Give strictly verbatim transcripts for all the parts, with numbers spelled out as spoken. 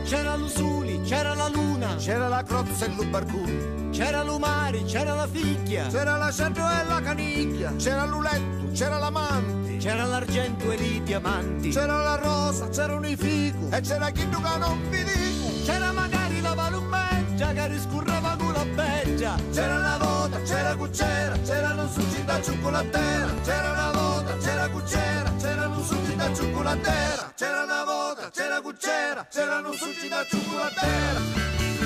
c'era l'Usuli, c'era la Luna, c'era la Crozza e l'Ubarcuni, c'era l'Umari, c'era la Ficchia, c'era la Cerno e la Canicchia, c'era l'Uletto, c'era l'Amanti, c'era l'argento e i diamanti, c'era la Rosa, c'erano i Ficu e c'era chi tu che non vi dico, c'era magari la Valumeggia che riscurreva con la beggia, c'era la Vota, c'era Cucera, c'erano succi da cioccolatera, c'era la Vota, c'era Cucera, c'erano succi da cioccolatera, c'era una Vota, c'era Cucera, c'erano succi da cioccolatera.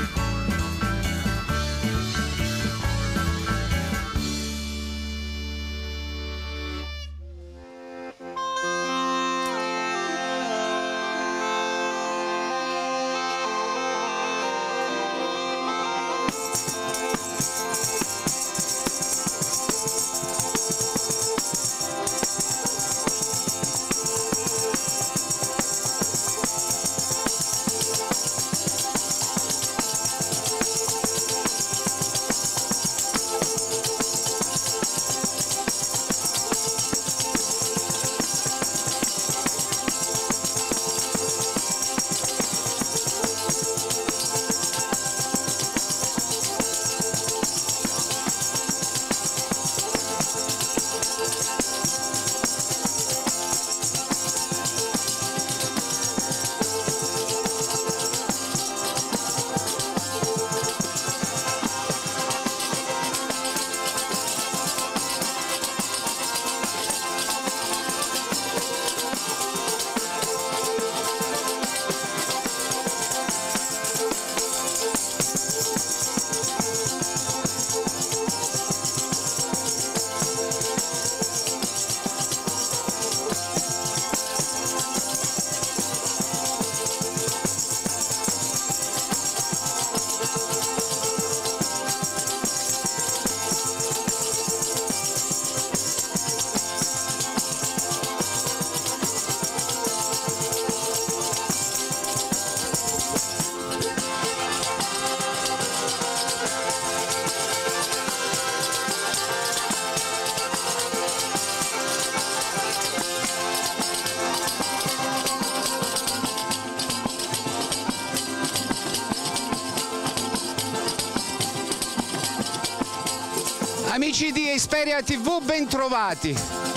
Amici di Esperia tivù, ben trovati.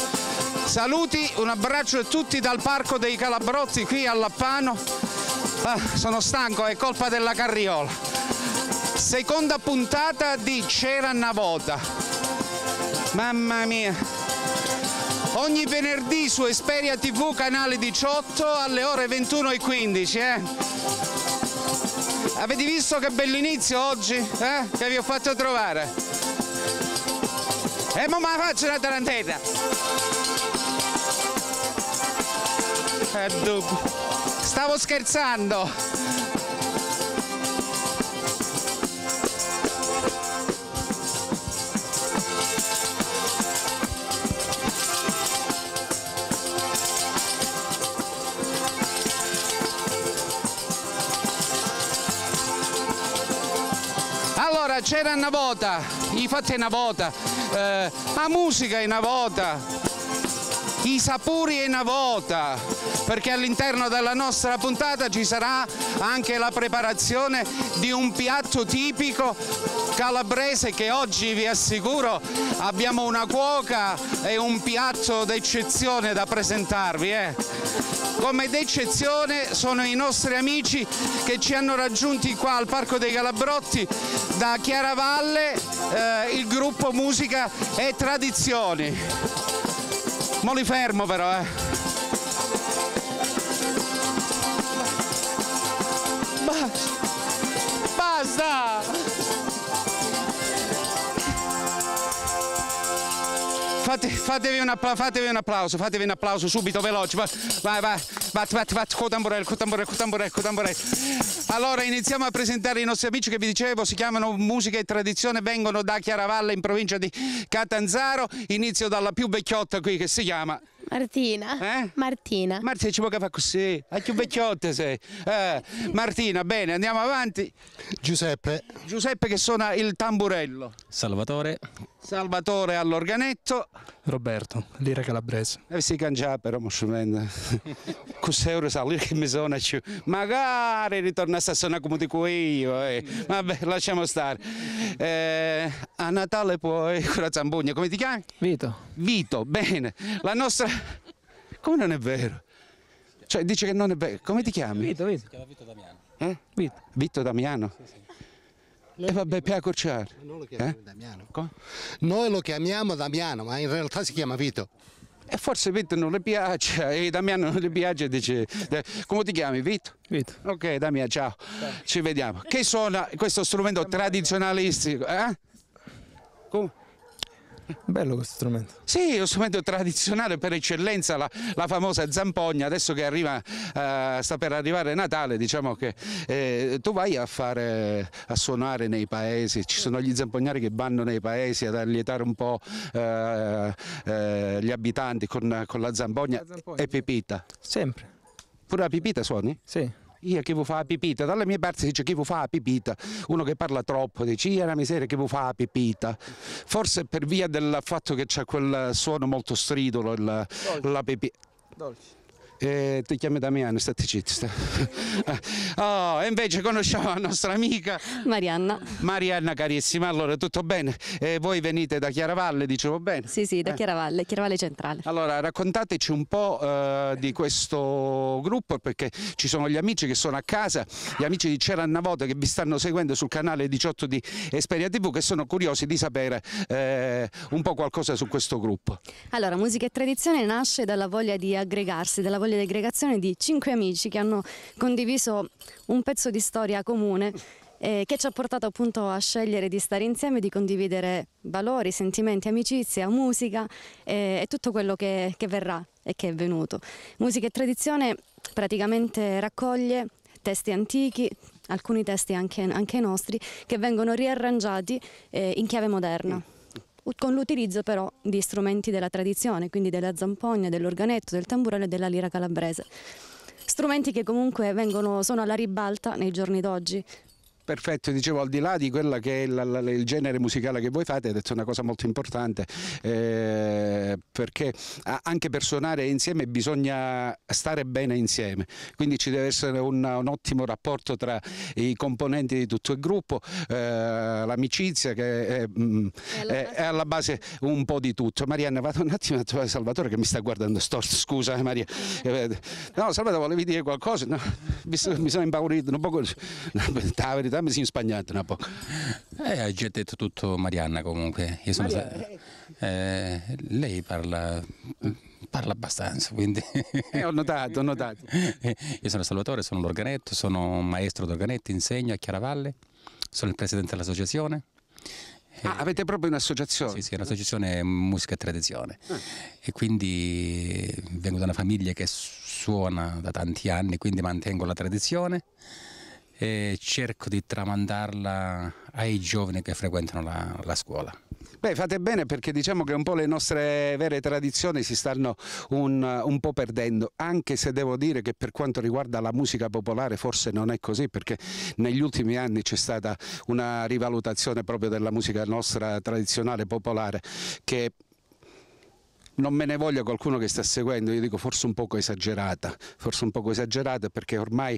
Saluti, un abbraccio a tutti dal Parco dei Calabrozzi qui a Lappano. Ah, sono stanco, è colpa della carriola. Seconda puntata di C'era una Vota. Mamma mia. Ogni venerdì su Esperia tivù, canale diciotto, alle ore ventuno e quindici. Eh? Avete visto che bell'inizio oggi? Eh? Che vi ho fatto trovare? E mo me la faccio una tarantella. Eh, dubbio. Stavo scherzando. Allora, c'era una vota, i fatti una vota, eh, la musica è una vota, i sapori è una vota, perché all'interno della nostra puntata ci sarà anche la preparazione di un piatto tipico calabrese che oggi vi assicuro abbiamo una cuoca e un piatto d'eccezione da presentarvi. Eh. Come d'eccezione sono i nostri amici che ci hanno raggiunti qua al Parco dei Calabrotti da Chiaravalle, eh, il gruppo Musica e Tradizioni. Mo li fermo però, eh. Basta! Basta! Fate, fatevi, un fatevi un applauso, fatevi un applauso subito, veloce. Vai, vai, vai, vai, vai, vai, con tamburello, con tamburello, con tamburello, con tamburello. Allora iniziamo a presentare i nostri amici che vi dicevo, si chiamano Musica e Tradizione, vengono da Chiaravalle in provincia di Catanzaro. Inizio dalla più vecchiotta qui che si chiama Martina. Eh? Martina. Martina ci può che fa così? A più vecchiotta sei. Eh, Martina, bene, andiamo avanti. Giuseppe. Giuseppe che suona il tamburello. Salvatore. Salvatore all'organetto. Roberto, lira calabrese. E si cangia però, mo scendendo. Con sei euro salire che mi suona più. Magari ritornasse a suonare come dico io. Eh. Vabbè, lasciamo stare. Eh, a Natale poi, con la zampogna, come ti chiami? Vito. Vito, bene. La nostra... Come non è vero? Cioè, dice che non è vero. Come ti chiami? Vito, Vito. Si chiama Vito Damiano. Eh? Vito. Vito Damiano? Sì, sì. E eh, vabbè, per accorciare. Noi lo chiamiamo Eh? Damiano. Come? Noi lo chiamiamo Damiano, ma in realtà si chiama Vito. E forse Vito non le piace, e Damiano non le piace, dice... Come ti chiami, Vito? Vito. Ok, Damiano, ciao. Ci vediamo. Che suona questo strumento tradizionalistico? Eh? Come? Bello questo strumento. Sì, è uno strumento tradizionale per eccellenza, la, la famosa zampogna. Adesso che arriva, eh, sta per arrivare Natale, diciamo che eh, tu vai a fare, a suonare nei paesi, ci sono gli zampognari che vanno nei paesi ad allietare un po' eh, eh, gli abitanti con, con la zampogna, La zampogna, e pipita. Sempre. Pure la pipita suoni? Sì. Io che vuoi fare la pipita, dalle mie parti si dice che vuoi fare la pipita, uno che parla troppo dice io una miseria che vuoi fare la pipita, forse per via del fatto che c'è quel suono molto stridolo, il, la pipita. Dolce. Eh, ti chiami Damiano, state zitti. Oh, e invece conosciamo la nostra amica Marianna. Marianna carissima. Allora, tutto bene? Eh, voi venite da Chiaravalle, dicevo bene? Sì, sì, da Eh. Chiaravalle, Chiaravalle Centrale. Allora, raccontateci un po' eh, di questo gruppo, perché ci sono gli amici che sono a casa, gli amici di C'era una volta che vi stanno seguendo sul canale diciotto di Esperia tivù, che sono curiosi di sapere eh, un po' qualcosa su questo gruppo. Allora, Musica e Tradizione nasce dalla voglia di aggregarsi, dalla voglia di aggregazione di cinque amici che hanno condiviso un pezzo di storia comune eh, che ci ha portato appunto a scegliere di stare insieme, di condividere valori, sentimenti, amicizia, musica eh, e tutto quello che, che verrà e che è venuto. Musica e Tradizione praticamente raccoglie testi antichi, alcuni testi anche, anche nostri, che vengono riarrangiati eh, in chiave moderna, con l'utilizzo però di strumenti della tradizione, quindi della zampogna, dell'organetto, del tamburello e della lira calabrese. Strumenti che comunque vengono, sono alla ribalta nei giorni d'oggi. Perfetto, dicevo, al di là di quella che è la, la, il genere musicale che voi fate, hai detto una cosa molto importante, eh, perché anche per suonare insieme bisogna stare bene insieme, quindi ci deve essere un, un ottimo rapporto tra i componenti di tutto il gruppo, eh, l'amicizia che è, mh, è, è alla base un po' di tutto. Marianna, vado un attimo a trovare Salvatore che mi sta guardando storto, scusa eh, Maria. No, Salvatore, volevi dire qualcosa? No, mi, sono, mi sono impaurito un po'. La verità mi sono spagnato un po'. Eh, hai già detto tutto Marianna comunque. Io sono Maria, sta- eh, lei parla, parla abbastanza, quindi... Eh, ho notato, ho notato. Io sono Salvatore, sono l'organetto, sono un maestro d'organetto, insegno a Chiaravalle, sono il presidente dell'associazione. Ah, avete proprio un'associazione? Sì, sì, un'associazione Musica e Tradizione. Ah. E quindi vengo da una famiglia che suona da tanti anni, quindi mantengo la tradizione e cerco di tramandarla ai giovani che frequentano la, la scuola. Beh, fate bene, perché diciamo che un po' le nostre vere tradizioni si stanno un, un po' perdendo, anche se devo dire che per quanto riguarda la musica popolare forse non è così, perché negli ultimi anni c'è stata una rivalutazione proprio della musica nostra tradizionale popolare che... Non me ne voglia qualcuno che sta seguendo, io dico forse un poco esagerata, forse un poco esagerata perché ormai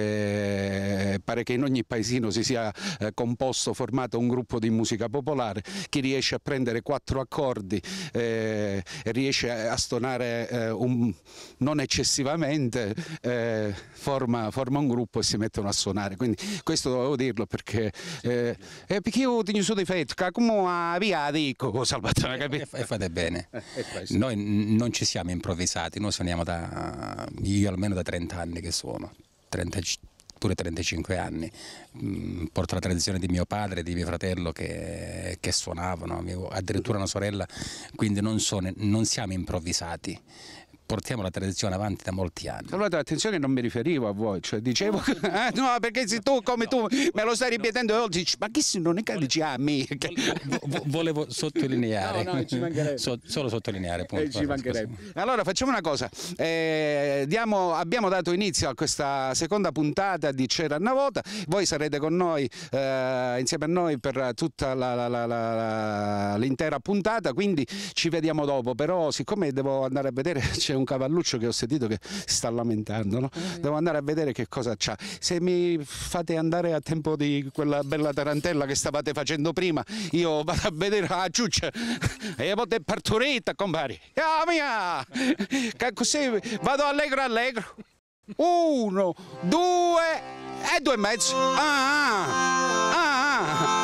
eh, pare che in ogni paesino si sia eh, composto, formato un gruppo di musica popolare, chi riesce a prendere quattro accordi eh, riesce a stonare eh, un, non eccessivamente, eh, forma, forma un gruppo e si mettono a suonare, quindi questo dovevo dirlo perché, eh, eh, perché io tengo su difetto, come a via dico Salvatore, capito? E fate bene. Eh, Noi non ci siamo improvvisati, noi suoniamo da, io almeno da trenta anni che suono, trenta, pure trentacinque anni, porto la tradizione di mio padre e di mio fratello che, che suonavano, avevo addirittura una sorella, quindi non, sono, non siamo improvvisati, portiamo la tradizione avanti da molti anni. Allora attenzione, non mi riferivo a voi, cioè dicevo che, eh, no, perché se tu come tu me lo stai ripetendo oggi, dici, ma chi se non è che dici a me? Vo- volevo sottolineare, No, no, ci mancherebbe. So- solo sottolineare. Appunto. Eh, ci mancherebbe. Allora facciamo una cosa, eh, diamo, abbiamo dato inizio a questa seconda puntata di C'era una volta, voi sarete con noi, eh, insieme a noi per tutta la, la, la, la, l'intera puntata, quindi ci vediamo dopo, però siccome devo andare a vedere, c'è un cavalluccio che ho sentito che si sta lamentando, no? Devo andare a vedere che cosa c'ha. Se mi fate andare a tempo di quella bella tarantella che stavate facendo prima, io vado a vedere la ciuccia e poi è partorita, compari. Ah, mia! Che così vado allegro allegro. Uno, due e due e mezzo. Ah, ah, ah.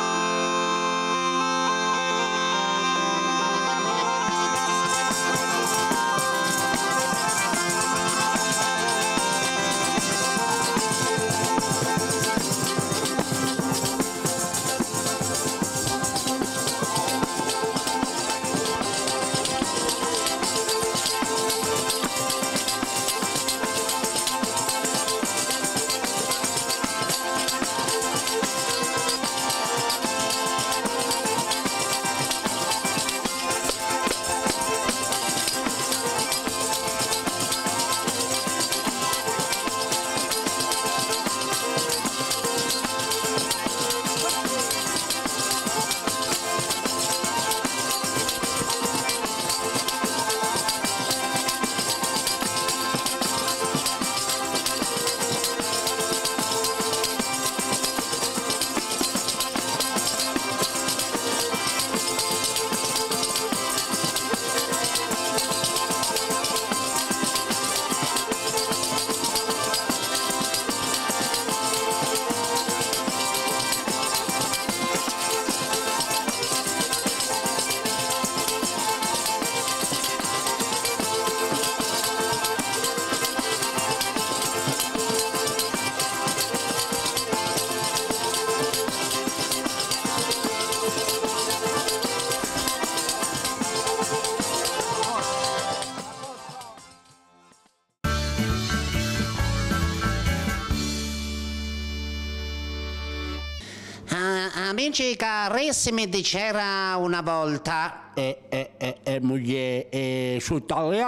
Amici carissimi di C'era una volta, E, e, e, e moglie, e su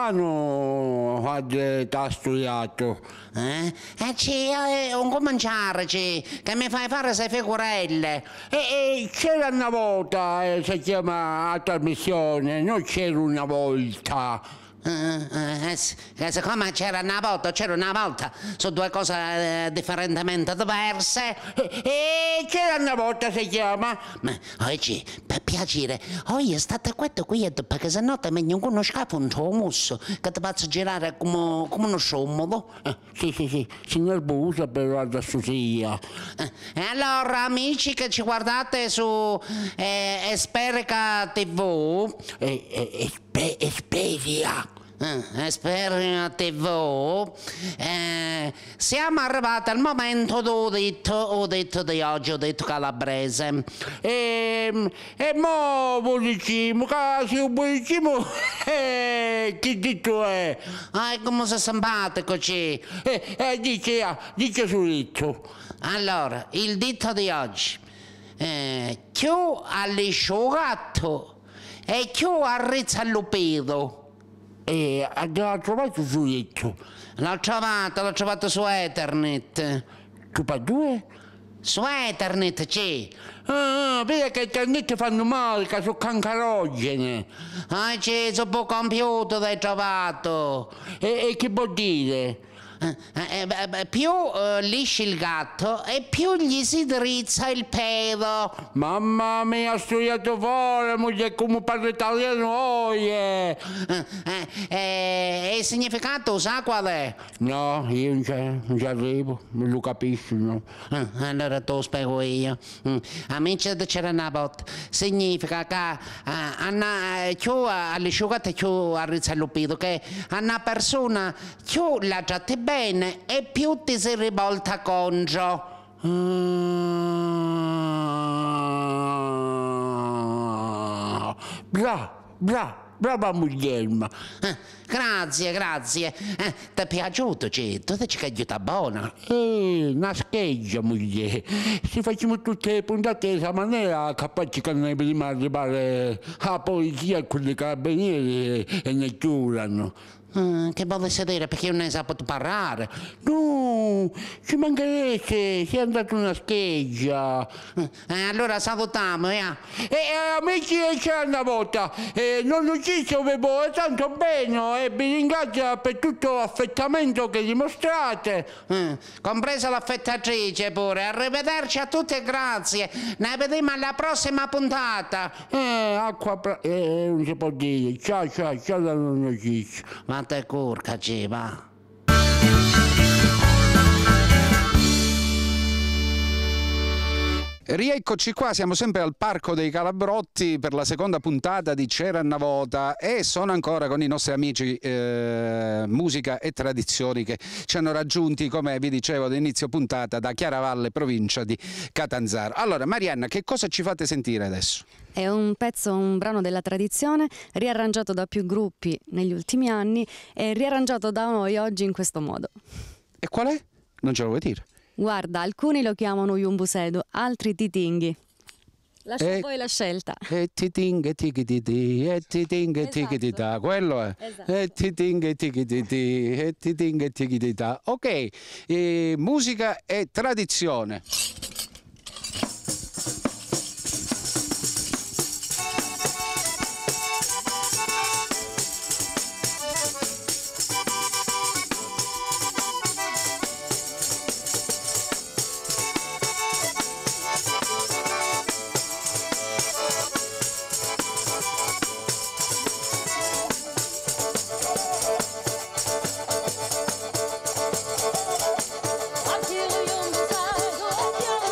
italiano hai studiato? eh? E ci, eh, non cominciare, ci, che mi fai fare sei figurelle. E, e c'era una volta, eh, si chiama la trasmissione, non c'era una volta. Eh, eh, eh, siccome c'era una volta, c'era una volta, sono due cose eh, differentemente diverse. E, e c'era una volta si chiama. Ma oggi, per piacere, oggi state quieto qui perché se no ti metti uno scafo un musso che ti faccio girare come, come uno sciomolo. Eh, sì, sì, sì, signor Busa però adesso sia. Eh, e allora, amici che ci guardate su eh, Esperica tivù, E, e, espe, Esperia. Eh, Esperia tivù, eh, siamo arrivati al momento do detto, ho detto di oggi, ho detto calabrese. E, e mo diciamo, casi un diciamo, eh, che detto è? Ah, come sei simpatico, ci. E, e dice, ah, dice subito. Allora, il detto di oggi, eh, più all'asciugato e più arrizza all'upido. E l'ha trovato subito. L'ho trovato, l'ho trovato su Ethernet. Tu per due? Su Ethernet c'è. Ah, vedi che internet fanno male, che sono cancerogene. Ah, c'è su un computer l'hai trovato. E, e che vuol dire? Eh, eh, beh, beh, più eh, lisci il gatto e più gli si drizza il pelo. Mamma mia, ho studiato fuori, moglie, come parlo italiano oggi. Eh, eh, eh, e il significato sa qual è? No, io non, non ci arrivo, non lo capisco, no. Eh, allora te lo spiego io. Mm. Amici di C'era una volta significa che eh, una, più all'asciugata più arrizza l'upido, che una persona più la tratti bene e più ti si rivolta contro. Ah, bra, bra. brava Guglielma. Eh, grazie, grazie. Eh, ti è piaciuto, certo? Ti c'è aiuta buona. Eh, una scheggia, moglie. Se facciamo tutte le puntate di questa maniera, capace che noi prima arrivare alla polizia e quelli carabinieri e, e ne giurano. Mm, che vuole sedere perché io non ne saputo parlare. No, ci mancherete, sei andato una scheggia. Eh, allora salutiamo, eh. E eh, amici, c'è una volta, eh, non lo so, avevo tanto bene e vi ringrazio per tutto l'affettamento che dimostrate. Mm, compresa l'affettatrice pure. Arrivederci a tutti e grazie. Ne vediamo alla prossima puntata. Eh, acqua, pra- eh, non si può dire. Ciao, ciao, ciao da non esiste. Ma te curca, ci va. Rieccoci qua, siamo sempre al Parco dei Calabrotti per la seconda puntata di C'era una volta e sono ancora con i nostri amici eh, musica e tradizioni che ci hanno raggiunti, come vi dicevo ad inizio puntata, da Chiaravalle, provincia di Catanzaro. Allora Marianna, che cosa ci fate sentire adesso? È un pezzo, un brano della tradizione, riarrangiato da più gruppi negli ultimi anni e riarrangiato da noi oggi in questo modo. E qual è? Non ce lo vuoi dire? Guarda, alcuni lo chiamano Yumbusedo, altri Titinghi. Lascia E- a voi la scelta. E titing e tigititi, e titing e Esatto. tigitita, quello è. Esatto. E titing e tigititi, e titing e tigitita. Ok, eh, musica e tradizione. Until you decide, oh,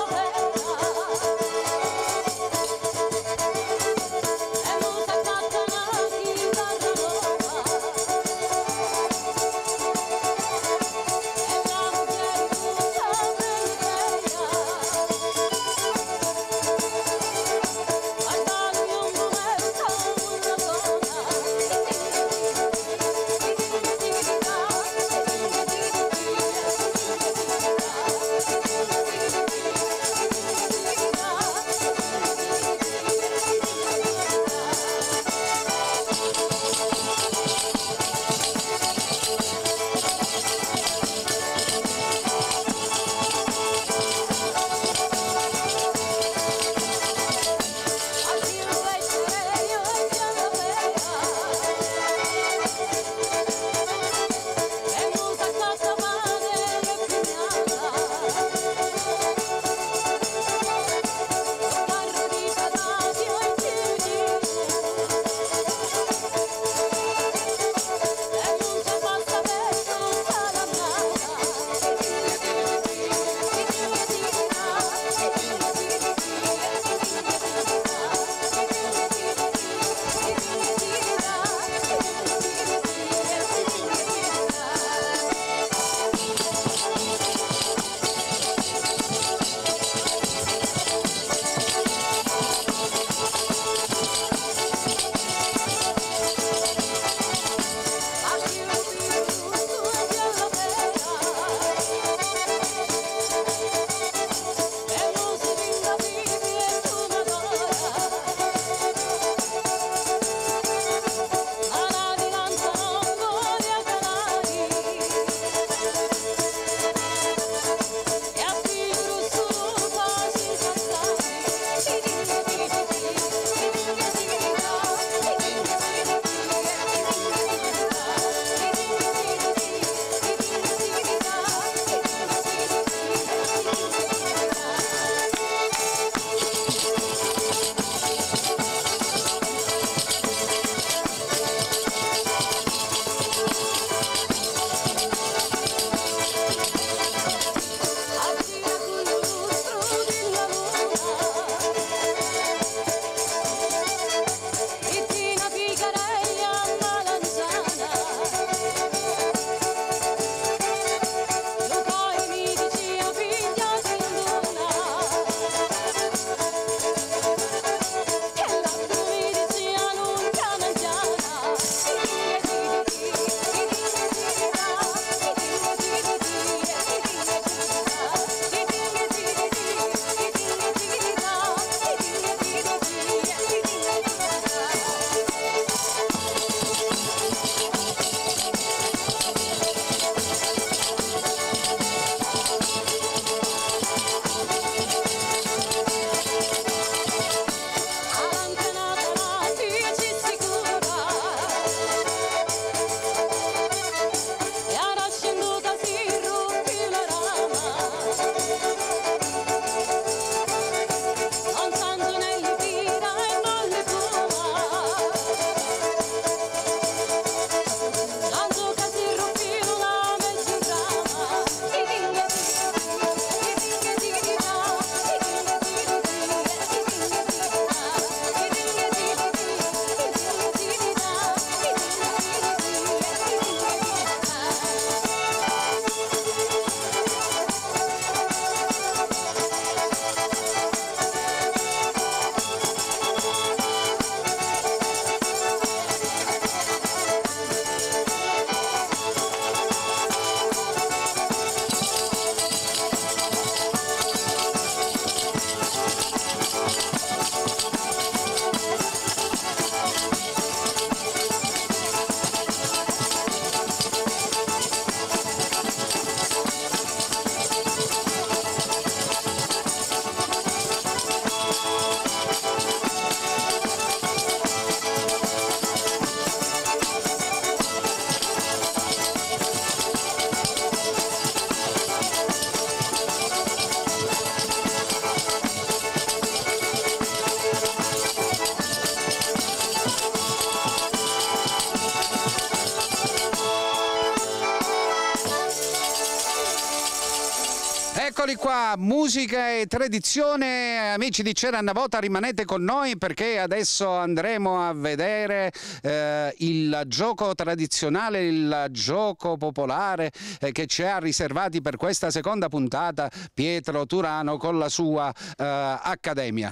Eccoli qua, musica e tradizione, amici di C'era una volta, rimanete con noi perché adesso andremo a vedere eh, il gioco tradizionale, il gioco popolare eh, che ci ha riservati per questa seconda puntata Pietro Turano con la sua eh, accademia.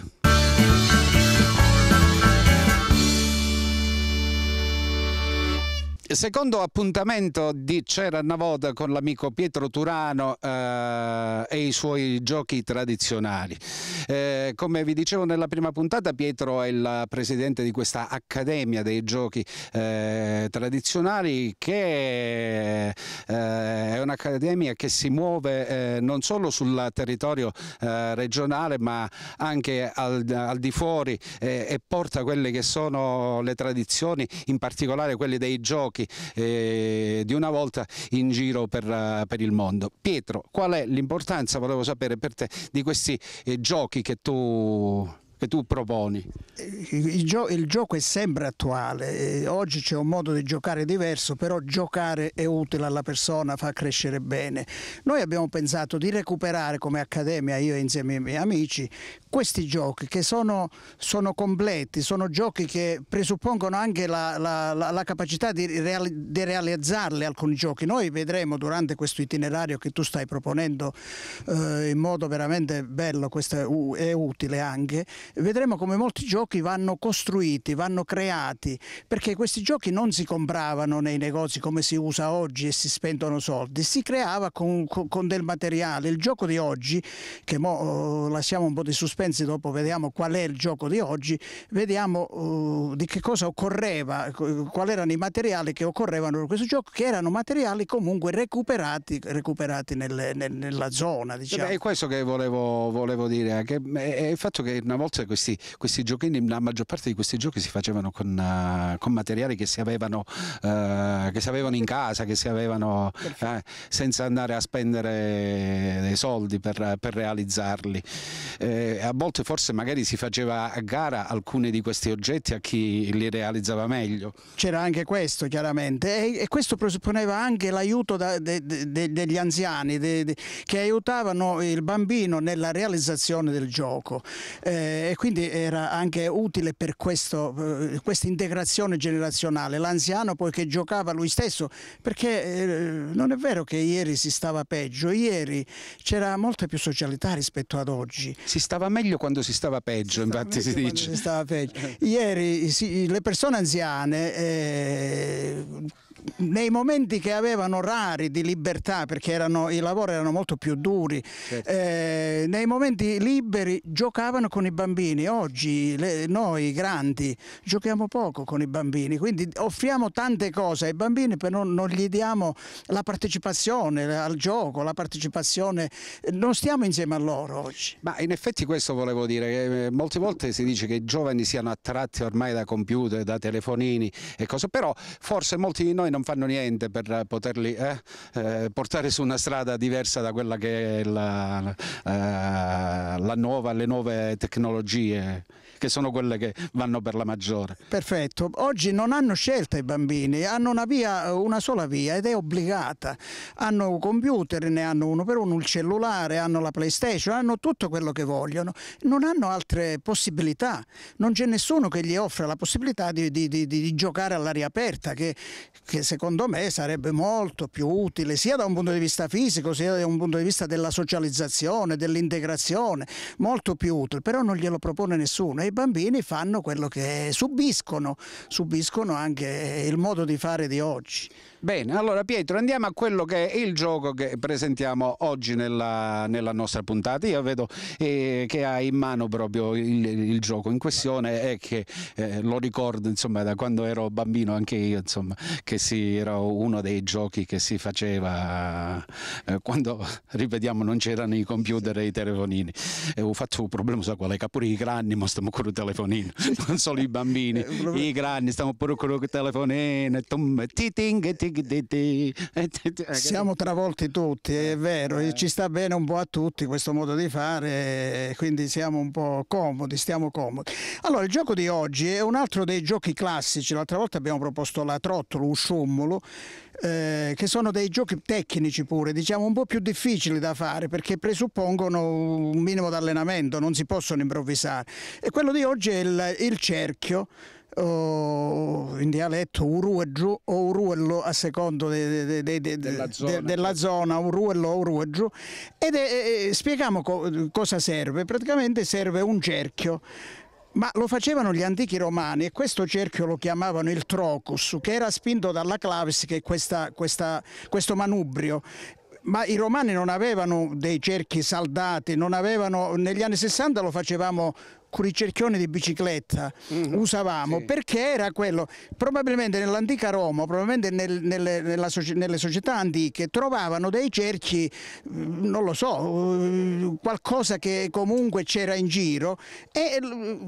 Secondo appuntamento di C'era una volta con l'amico Pietro Turano eh, e i suoi giochi tradizionali. Eh, come vi dicevo nella prima puntata, Pietro è il presidente di questa Accademia dei Giochi eh, Tradizionali, che eh, è un'accademia che si muove eh, non solo sul territorio eh, regionale ma anche al, al di fuori eh, e porta quelle che sono le tradizioni, in particolare quelle dei giochi Eh, di una volta in giro per, uh, per il mondo. Pietro, qual è l'importanza, volevo sapere per te, di questi eh, giochi che tu, che tu proponi? Il, gio il gioco è sempre attuale, oggi c'è un modo di giocare diverso, però giocare è utile alla persona, fa crescere bene. Noi abbiamo pensato di recuperare come accademia, io insieme ai miei amici, questi giochi che sono, sono completi, sono giochi che presuppongono anche la, la, la, la capacità di, reali di realizzarli alcuni giochi. Noi vedremo durante questo itinerario che tu stai proponendo eh, in modo veramente bello, questo è, è utile anche, vedremo come molti giochi vanno costruiti, vanno creati, perché questi giochi non si compravano nei negozi come si usa oggi e si spendono soldi, si creava con, con, con del materiale. Il gioco di oggi, che mo, uh, lasciamo un po' di suspensi, dopo vediamo qual è il gioco di oggi, vediamo uh, di che cosa occorreva, quali erano i materiali che occorrevano per questo gioco, che erano materiali comunque recuperati, recuperati nelle, nel, nella zona. Diciamo. È questo che volevo, volevo dire, che è il fatto che una volta questi, questi giochini, la maggior parte di questi giochi si facevano con, uh, con materiali che si avevano uh, che si avevano in casa, che si avevano uh, senza andare a spendere dei soldi per, per realizzarli. Eh, a volte forse magari si faceva a gara alcuni di questi oggetti a chi li realizzava meglio. C'era anche questo chiaramente e, e questo presupponeva anche l'aiuto de, de, de, degli anziani de, de, che aiutavano il bambino nella realizzazione del gioco eh, e quindi era anche utile per questo, eh, questa integrazione generazionale. L'anziano poi che giocava lui stesso, perché eh, non è vero che ieri si stava peggio, ieri c'era molta più socialità rispetto ad oggi. Si stava meglio quando si stava peggio, si infatti si dice. Si stava peggio. Ieri si, le persone anziane eh, nei momenti che avevano rari di libertà, perché erano, i lavori erano molto più duri, certo. eh, nei momenti liberi giocavano con i bambini. Oggi le, noi grandi giochiamo poco con i bambini, quindi offriamo tante cose ai bambini però non, non gli diamo la partecipazione al gioco, la partecipazione, non stiamo insieme a loro oggi. Ma in effetti questo volevo dire, che molte volte si dice che i giovani siano attratti ormai da computer, da telefonini e cose, però forse molti di noi non fanno niente per poterli eh, eh, portare su una strada diversa da quella che è la, la, la nuova, le nuove tecnologie, che sono quelle che vanno per la maggiore. Perfetto. Oggi non hanno scelta i bambini, hanno una via, una sola via ed è obbligata. Hanno un computer, ne hanno uno per uno, il cellulare, hanno la PlayStation, hanno tutto quello che vogliono, non hanno altre possibilità. Non c'è nessuno che gli offra la possibilità di, di, di, di giocare all'aria aperta, che, che secondo me sarebbe molto più utile sia da un punto di vista fisico sia da un punto di vista della socializzazione, dell'integrazione, molto più utile, però non glielo propone nessuno. I bambini fanno quello che subiscono, subiscono anche il modo di fare di oggi. Bene, allora Pietro, andiamo a quello che è il gioco che presentiamo oggi nella, nella nostra puntata. Io vedo eh, che hai in mano proprio il, il gioco in questione e che eh, lo ricordo insomma da quando ero bambino anche io, insomma, che si, era uno dei giochi che si faceva eh, quando, ripetiamo, non c'erano i computer e i telefonini. E ho fatto un problema, so quale, che pure i grandi ma stiamo con i telefonini, non solo i bambini, i grandi stiamo pure con i telefonini, siamo travolti tutti, è vero, e ci sta bene un po' a tutti questo modo di fare, quindi siamo un po' comodi, stiamo comodi. Allora, il gioco di oggi è un altro dei giochi classici. L'altra volta abbiamo proposto la trottola, usciù, Crusciummolo, eh, che sono dei giochi tecnici pure, diciamo un po' più difficili da fare perché presuppongono un minimo di allenamento, non si possono improvvisare. E quello di oggi è il, il cerchio, o in dialetto urueggiu o uruello a secondo de, de, de, de, della, zona. De, della zona, uruello o urueggiu, ed è, eh, spieghiamo co cosa serve. Praticamente serve un cerchio, ma lo facevano gli antichi romani e questo cerchio lo chiamavano il trocus, che era spinto dalla clavis, che è questa, questa, questo manubrio. Ma i romani non avevano dei cerchi saldati, non avevano, negli anni sessanta lo facevamo con i cerchioni di bicicletta, mm-hmm. usavamo, sì. Perché era quello, probabilmente nell'antica Roma, probabilmente nel, nelle, nella, nelle società antiche trovavano dei cerchi, non lo so, qualcosa che comunque c'era in giro, e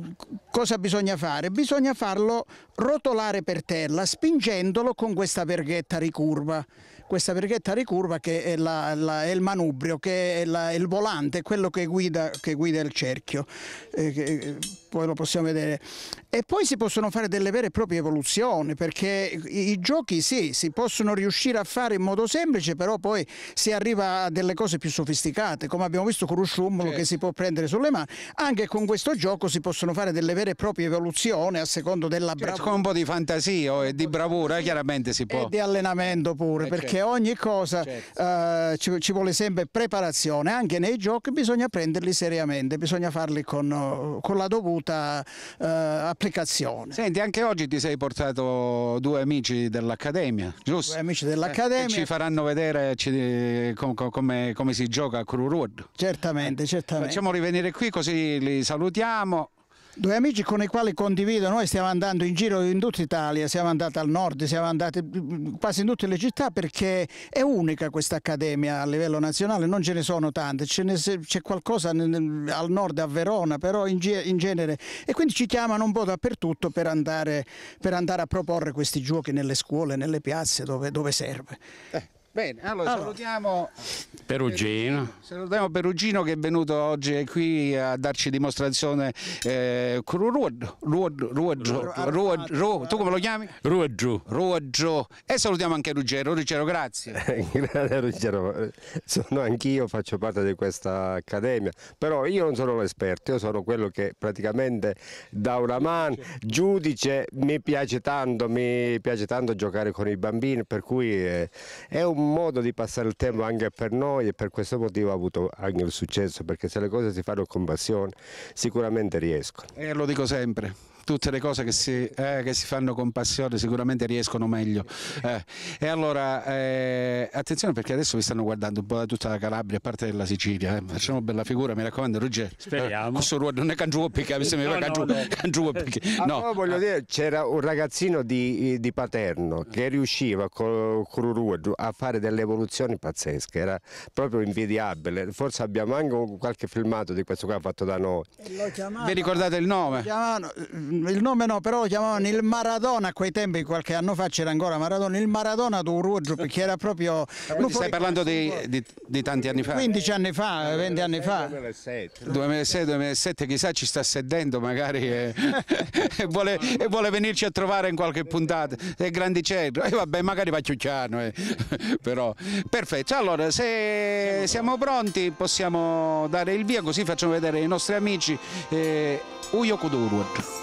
cosa bisogna fare? Bisogna farlo rotolare per terra spingendolo con questa verghetta ricurva. Questa verghetta ricurva che è, la, la, è il manubrio, che è, la, è il volante, quello che guida, che guida il cerchio, eh, che, poi lo possiamo vedere. E poi si possono fare delle vere e proprie evoluzioni, perché i, i giochi sì, si possono riuscire a fare in modo semplice, però poi si arriva a delle cose più sofisticate, come abbiamo visto con Crusciummolo, certo. Che si può prendere sulle mani. Anche con questo gioco si possono fare delle vere e proprie evoluzioni a secondo della bravura. Certo, con un po' di fantasia e di bravura chiaramente si può. E di allenamento pure, eh, perché certo. Ogni cosa, certo. uh, ci, ci vuole sempre preparazione, anche nei giochi bisogna prenderli seriamente, bisogna farli con, uh, con la dovuta uh, applicazione. Senti, anche oggi ti sei portato due amici dell'Accademia, giusto? Due amici dell'Accademia. Eh, ci faranno vedere ci, com, com, come, come si gioca a Crurud. Certamente, certamente. Facciamoli venire qui così li salutiamo. Due amici con i quali condivido, noi stiamo andando in giro in tutta Italia, siamo andati al nord, siamo andati quasi in tutte le città, perché è unica questa accademia a livello nazionale, non ce ne sono tante, c'è qualcosa nel, al nord a Verona, però in, in genere, e quindi ci chiamano un po' dappertutto per andare, per andare a proporre questi giochi nelle scuole, nelle piazze dove, dove serve. Eh. Bene, allora, allora salutiamo Perugino. Salutiamo Perugino che è venuto oggi qui a darci dimostrazione. Eh, Ruod, Ruod, Ruod, Ruod, Ruod, tu come lo chiami? Ruggio. Ruggio. E salutiamo anche Ruggero. Ruggero, grazie. Grazie Ruggero, sono anch'io, faccio parte di questa accademia, però io non sono l'esperto, io sono quello che praticamente da una mano, giudice, mi piace tanto, mi piace tanto giocare con i bambini, per cui è, è un modo di passare il tempo anche per noi, e per questo motivo ha avuto anche il successo, perché se le cose si fanno con passione sicuramente riescono. E lo dico sempre, tutte le cose che si, eh, che si fanno con passione sicuramente riescono meglio. Eh, e allora eh, attenzione, perché adesso vi stanno guardando un po' da tutta la Calabria, a parte della Sicilia, eh. Facciamo bella figura, mi raccomando, Ruggero. Speriamo. Questo non è cangiù perché se mi va cangiù, cangiù perché no. No, voglio dire, c'era un ragazzino di, di Paterno che riusciva con Crurud a fare delle evoluzioni pazzesche, era proprio invidiabile. Forse abbiamo anche qualche filmato di questo qua fatto da noi. Vi ricordate il nome? Il nome no, però lo chiamavano il Maradona a quei tempi, qualche anno fa c'era ancora Maradona, il Maradona di Uruggio, perché era proprio... Stai parlando di, di, di tanti anni fa? quindici anni fa, venti anni fa. duemilasei duemilasette, chissà ci sta sedendo magari e, e, vuole, e vuole venirci a trovare in qualche puntata, è grandicello, e vabbè magari va Ciucciano, eh. Però perfetto, allora se siamo pronti possiamo dare il via, così facciamo vedere ai nostri amici eh, Uyo Kudurud.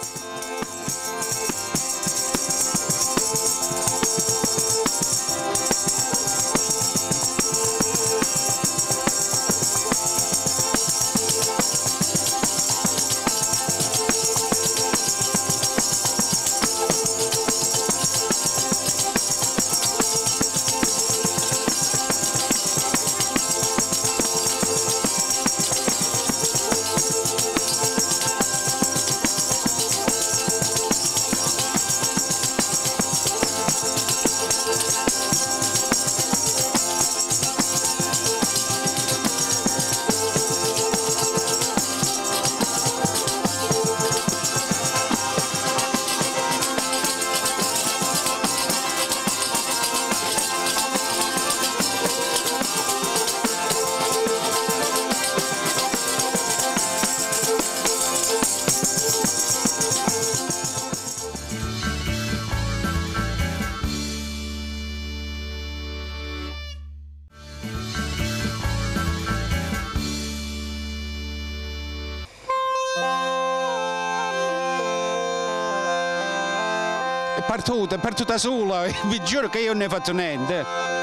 partita, è partita sola, vi giuro che io non ne ho fatto niente.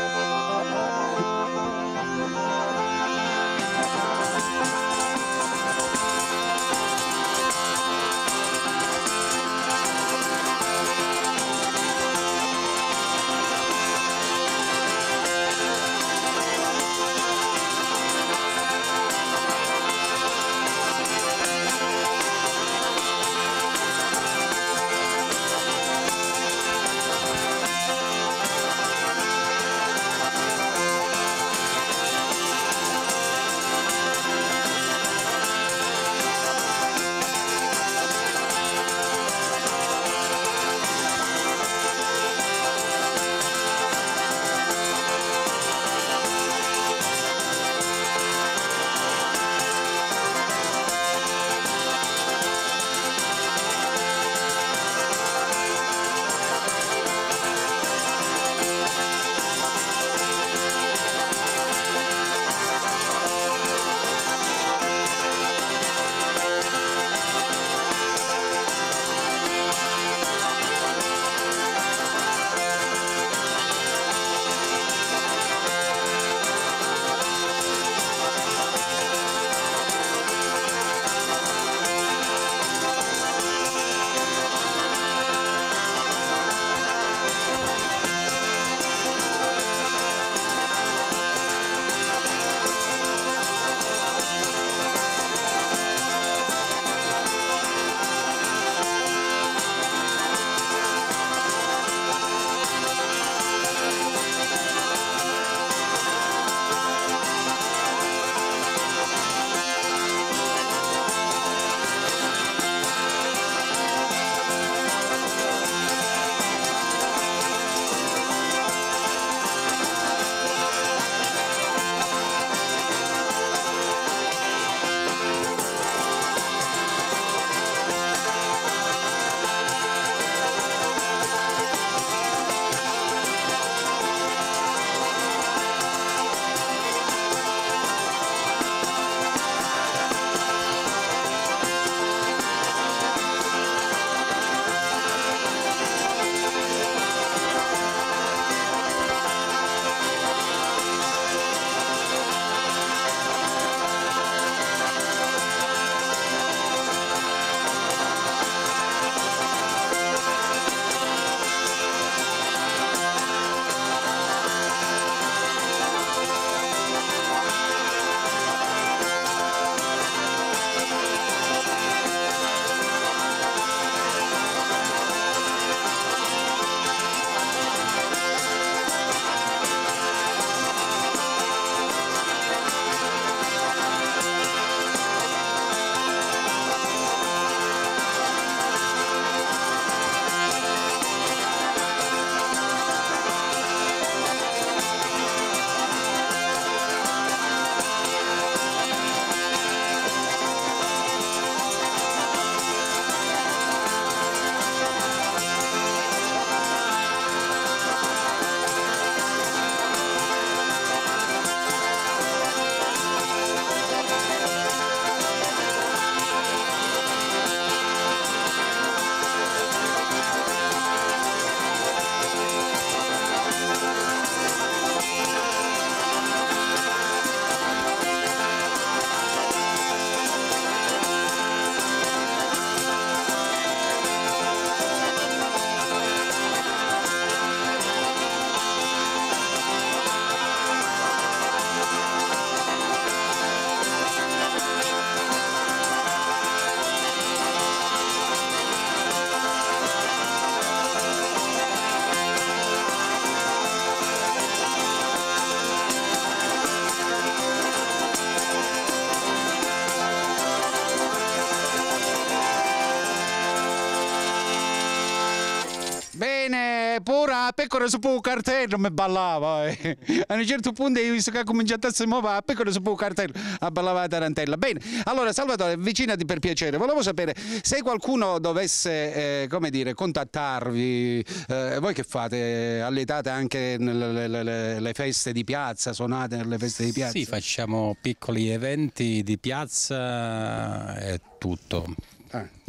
pure la pecora su un cartello mi ballava. Eh. A un certo punto io ho visto che ha cominciato a si muovere la pecora su un cartello, a ballava la tarantella. Bene, allora Salvatore, avvicinati per piacere. Volevo sapere se qualcuno dovesse, eh, come dire, contattarvi, eh, voi che fate? Allietate anche nelle le, le, le feste di piazza, suonate nelle feste di piazza? Sì, facciamo piccoli eventi di piazza e tutto. Ah.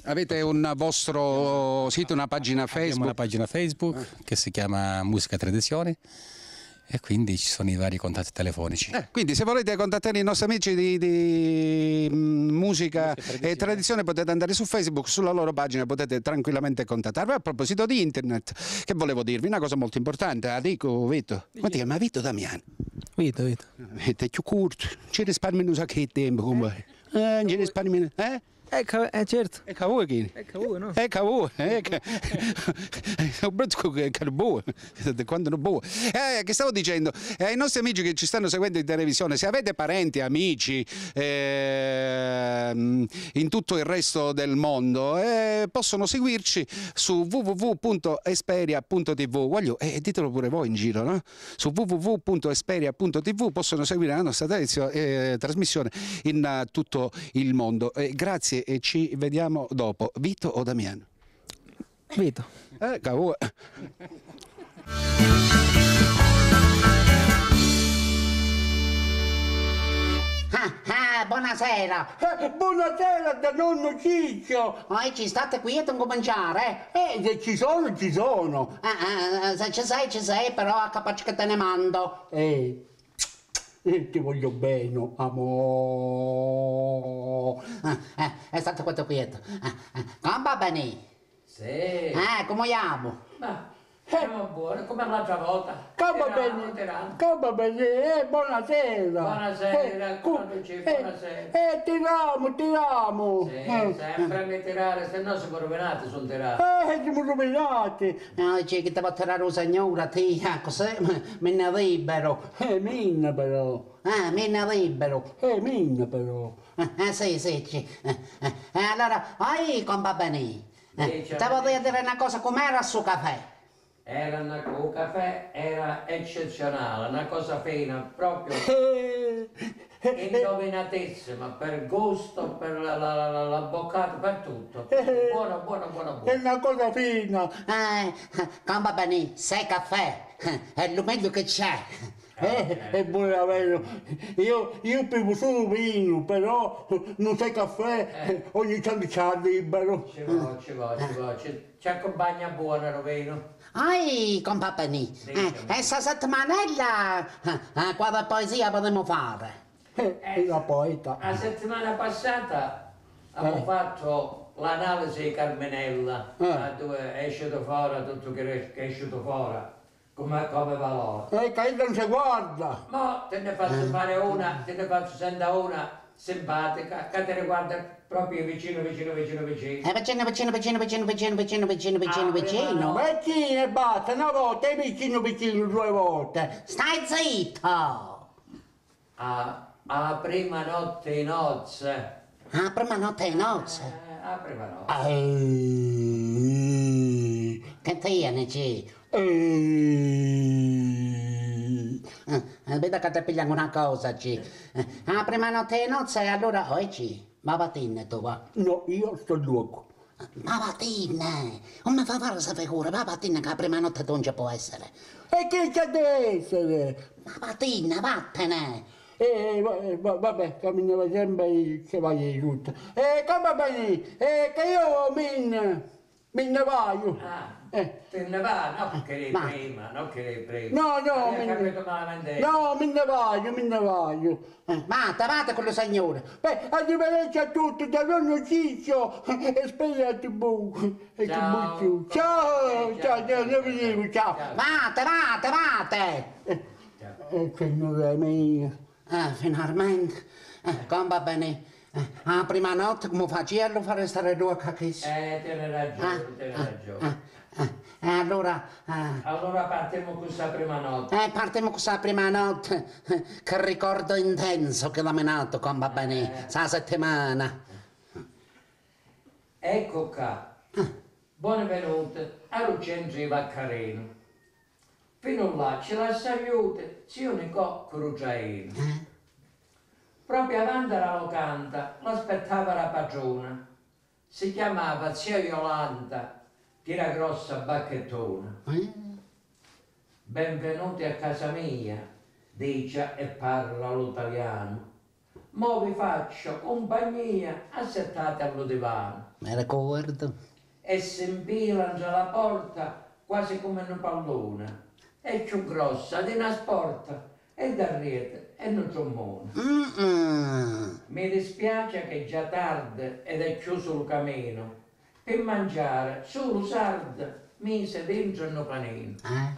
Avete un vostro sito, una pagina Facebook? Abbiamo una pagina Facebook che si chiama Musica Tradizioni e quindi ci sono i vari contatti telefonici. Eh, quindi se volete contattare i nostri amici di, di mm, musica e tradizione potete andare su Facebook, sulla loro pagina potete tranquillamente contattarvi. A proposito di internet, che volevo dirvi? Una cosa molto importante, la dico Vito. Come ti chiama? Vito Damiano? Vito, Vito. Vito è più corto, ci risparmi un sacco di tempo come. Eh, ci risparmi, eh? Ecco, eh, certo. E cavolo chi? E cavolo, no? E cavolo, e cavolo, quando non buono. Eh, che stavo dicendo, eh, ai nostri amici che ci stanno seguendo in televisione, se avete parenti, amici eh, in tutto il resto del mondo, eh, possono seguirci su w w w punto esperia punto t v. Voglio, eh, ditelo pure voi in giro, no? Su w w w punto esperia punto t v possono seguire la nostra eh, trasmissione in uh, tutto il mondo. Eh, grazie e ci vediamo dopo. Vito o Damiano? Vito. Eh, cavolo. Ah, ah, buonasera. Eh, buonasera da nonno Ciccio. Oh, ci state qui a cominciare? Eh, se ci sono, ci sono. Ah, ah, se ci sei, ci sei, però a capace che te ne mando. Eh. Eh, ti voglio bene, amore. Ah, eh, è stato questo quieto. Ah, ah, come va bene? Sì. Eh, come andiamo? Ma siamo buoni, come l'altra volta. Come Tirando, bene, tirando. come bene, eh, buonasera. Buonasera, eh, conduci, eh, buonasera. Eh, tiriamo, tiriamo. Sì, eh. sempre mi tirare, se no siamo rovinati sul tirare. Eh, siamo rovinati. No, dice che devo tirare una signora, ti, così me ne libero. Eh, minna però. Ah, me ne libero. Eh, minna però. Eh, eh, sì, sì, sì. Eh, eh, eh, allora, oi, come va bene? Eh, Dice, te volevo dire una cosa, com'era il suo caffè? Era una, un caffè era eccezionale, una cosa fina, proprio indovinatissima, per gusto, per la, la, la, la, la boccata, per tutto. Buono, buono, buono, È buono. una cosa fina. Eh, come va bene? Sei caffè, è il meglio che c'è. Eh, è buono vero. Io, io bevo solo vino, però non sai caffè, Eh. ogni tanto c'ha libero. Ci vuole, ci vuole, ci vuole, ci, ci accompagna buono, Rovino. Oi, compagni, eh, e sta settimanella, eh, quale poesia potremo fare? Eh, è la poeta. La settimana passata abbiamo Eh. fatto l'analisi di Carmenella, Eh. a dove è uscito fuori tutto che è uscito fuori, come, come valore. Eh, che non si guarda. Ma te ne faccio fare una, te ne faccio sentire una simpatica, che ti riguarda proprio vicino, vicino, vicino, vicino. Eh, vicino, vicino, vicino, vicino, vicino, vicino, vicino, vicino, Ah, vicino. Vicino e basta, una volta e vicino vicino due volte. Stai zitto! A, a prima notte in nozze. Ah, prima notte e nozze. Eh, a prima notte. Eh, Che tieni, ci? eh. Eh, vedo che ti pigliano una cosa, ci. Eh, ah, prima notte e nozze, allora, oggi, ma vattene tu, va. No, io sto luogo. Ma vattene, non mi fa fare questa figura, ma vattene che la prima notte non ci può essere. E che c'è deve essere? Ma vattene, vattene. Eh, va- va- vabbè, camminava sempre che vai aiuto. Eh, come bene? Eh, che io min, min ne vaio. Ah, Eh. te ne va, no che lei Ma- prima, no che lei prima. No, no, Hai min- capito malamente. no, min ne vaio, min ne vaio. Eh, Vatta, vatta con lo signore. Beh, arrivederci a tutti, da nonno Ciccio e spera a tivù. E che Ciao. buccio. Ciao, ciao, ciao, ne vediamo, ciao. Vatta, vatta, vatta. Eh, signora mia. Ah, finalmente. Eh, come va bene? Eh, la prima notte come facevo a fare stare due cacchis? Eh, te ne ragione, te ne ragione. E allora, eh, Allora partiamo con questa prima notte. eh, partiamo con questa prima notte. eh, Che ricordo intenso che l'ha menato, come va bene? Sa settimana. Ecco qua. Benvenute al centro di Vaccarino. Fino là ce la saluta zio Nicò Cruciaino. Proprio avanti alla locanda l'aspettava la padrona. Si chiamava zia Iolanda, Tiragrossa Bacchettona. Benvenuti a casa mia, dice e parla l'italiano. mo vi faccio compagnia, assettate allo divano. Mi ricordo. E si impilano già la porta quasi come un pallone. È più grossa di una sporta e da rete e non trombone. Mm-mm. Mi dispiace che è già tardi ed è chiuso il camino. Per mangiare solo sarda mise dentro il panino. Eh?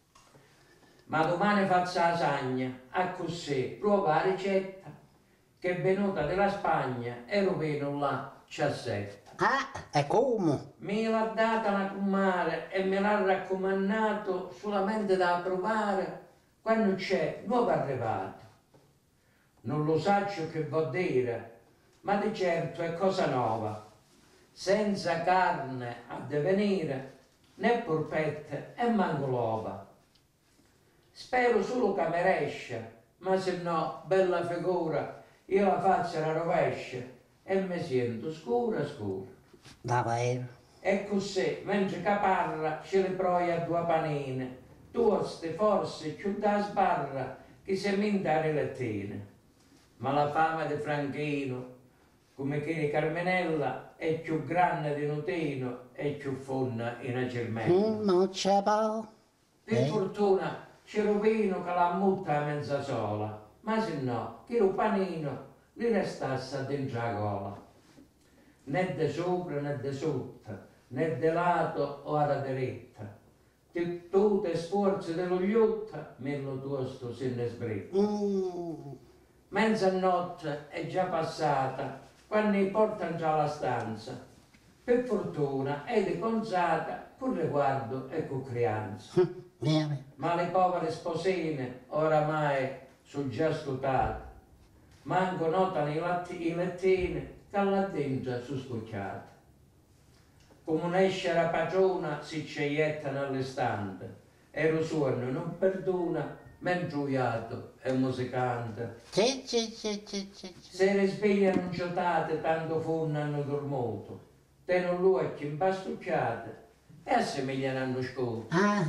Ma domani faccio la lasagna, a così, prova la ricetta, che è venuta dalla Spagna e lo vedo là, ciassetta. Ah, e come? Me l'ha data una comare e me l'ha raccomandato solamente da provare quando c'è nuovo arrivato. Non lo saggio che vuol dire, ma di certo è cosa nuova, senza carne a divenire, né polpette e manco l'ova. Spero solo che mi riesca, ma se no, bella figura, io la faccio alla rovescia e mi sento scura scura. Davvero? E così, mentre caparra, ce le proia due panine, toste forse più da sbarra che se mintare lettine. Ma la fama di Franchino, come che di Carmenella, è più grande di Nutino e più fonna in una cermella. Mm, non c'è po'. Per Eh? fortuna c'era vino che la mutta a mezza sola, ma se no, che il panino gli restasse dentro la gola. Né di sopra né di sotto, né di lato o alla dritta. Tutte le sforze dello gliutta, me lo tosto se ne sbretta. Mm. Mezzanotte è già passata, quando mi portano già alla stanza. Per fortuna è deconzata con riguardo e con creanza. Bene. Ma le povere sposine oramai sono già scuotate. Manco notano i, latti, i lettini che là dentro sono scocciate. Come un'esce la padrona si ceiettano all'istante e lo suono non perdona mentre uiato e musicante. Sì, sì, sì, sì, sì. Se risvegliano giotate tanto fonno hanno dormuto, tenono l'occhio impastucciate e assomigliano a uno scoto. Ah.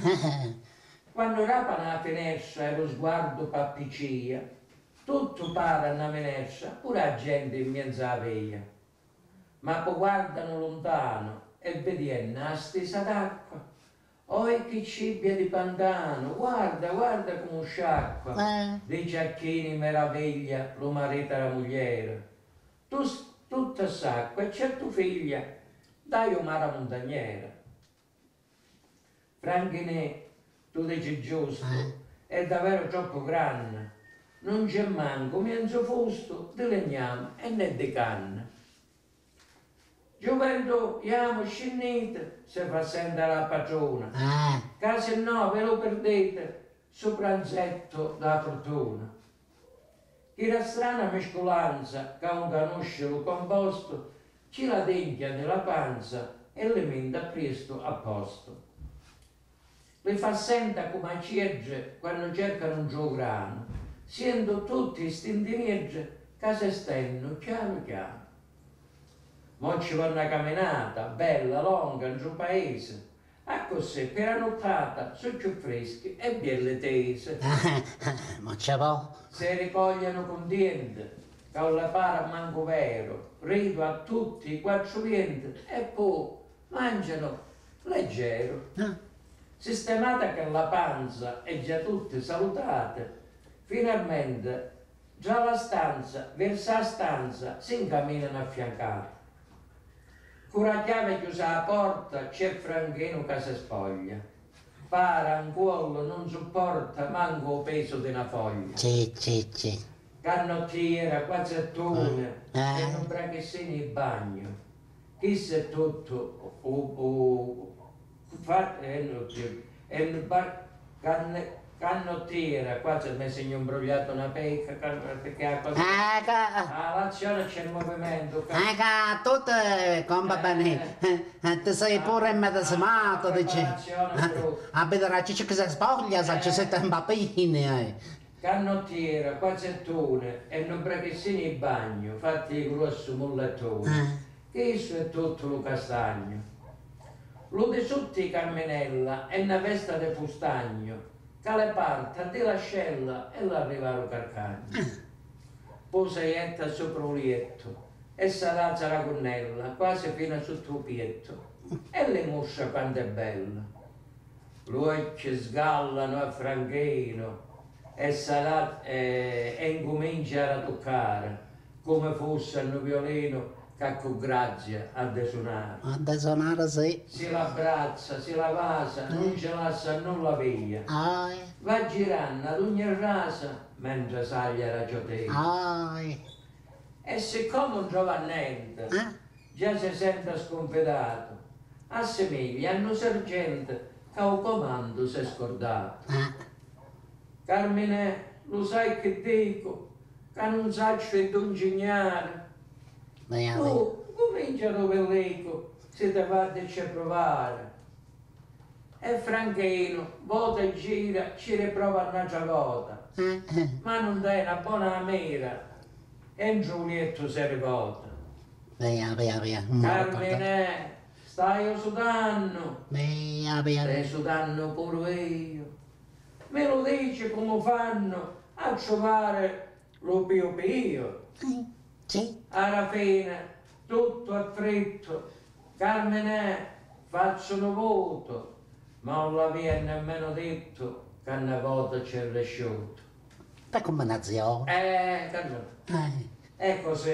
Quando rapano la finestra e lo sguardo pappicia, tutto pare una minestra, pure la gente in mezzo alla via. Ma poi guardano lontano e vediamo la stessa d'acqua. Oi che cibbia di pantano, guarda, guarda come sciacqua. Eh. Dei giacchini meraviglia, lo marito e la moglie. Tu, tutta s'acqua e c'è tua figlia, dai un mare montagniera. Franchinè, tu dici giusto, è davvero troppo grande. Non c'è manco mezzo fusto di legname e né di canna. Gioventù, siamo scinnite, se fa sentire la padrona. Ah. Che se no ve lo perdete sopra il zetto della fortuna. Che la strana mescolanza che non conosce lo composto ci la denchia nella panza e le manda presto a posto. Le fa sentire come a ciegge quando cercano un giograno, siendo tutti stindinegge che si stenno piano piano. Mo ci va una camminata, bella, lunga, in giù paese, a così per la nottata sono più fresche e belle tese. Ma c'è po'. Se ricogliano contenti, che non la para manco vero, rido a tutti i quattro venti e poi mangiano leggero. Ah. Sistemata che la panza è già tutte salutate, finalmente già la stanza, verso la stanza, si incamminano affiancate. Con la chiave chiusa la porta c'è Franchino che si spoglia. Para un cuollo non sopporta manco il peso di una foglia. Sì, sì, sì. Canottiera, quazzettone, Eh. e non brachezzini in bagno. Chissà tutto, o, o, fa, e non più, e non bar, canne, canottiera, qua se mi segno imbrogliato una pecca, can- perché ha così. Ah, ca- Ah, l'azione c'è il movimento. ca- ah, ca- tutto come bene. Eh, Ti sei pure immedesimato, dici. preparazione brutta. A vedere che si spoglia, se ci siete in bambini. Canottiera, quazzettone e non brachezzini in bagno, fatti di grosso mullettone. Che isso è tutto lo castagno. Lo di sotto di Carmenella è una vesta di fustagno, che le parte di l'ascella e l'arriva lo carcagno. poi si getta sopra il letto e si alza la gonnella quasi fino sotto il pietto e le mostra quanto è bella. Gli occhi sgallano a Franchino e, sarà, eh, e incomincia a toccare come fosse un violino che con grazia a desonare. A desonare, sì. Si l'abbraccia, si la vasa, non ci lascia nulla via. Ai. Va girando ad ogni rasa mentre saglia la gioteca. Ai. E siccome non trova niente, eh? già si sente sconfidato, assomiglia a un sergente che il comando si è scordato. Eh. Carmine, lo sai che dico, che non saccio di ingegnare. Tu comincia dove l'eco, se te vadici a provare. E Franchino, vota e gira, ci riprova un'altra volta. Eh. Ma non dai una buona mira, e in Giulietto si rivota. Via, via, via. Carmine, stai sudando. Via, via. Stai sudando pure io. Me lo dici come fanno a trovare lo pio pio? Eh, sì. Alla fine, tutto a fritto, Carmine, faccio un voto, ma non la viene nemmeno detto che una volta c'è resciuto. Per combinazione. Eh, Carmine. Eh. È così,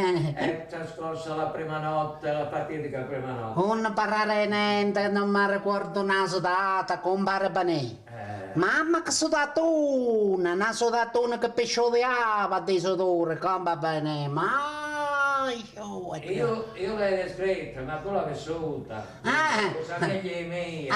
è trascorsa la prima notte, la fatidica prima notte. Non parlare niente, non mi ricordo una sudata, compare bene. Eh. Mamma che sudatona, una sudatona che piscioliava di sudore, compare bene. Ma io, io, io l'hai descritta, ma tu l'hai vissuta. Eh. Lo sapevi mia.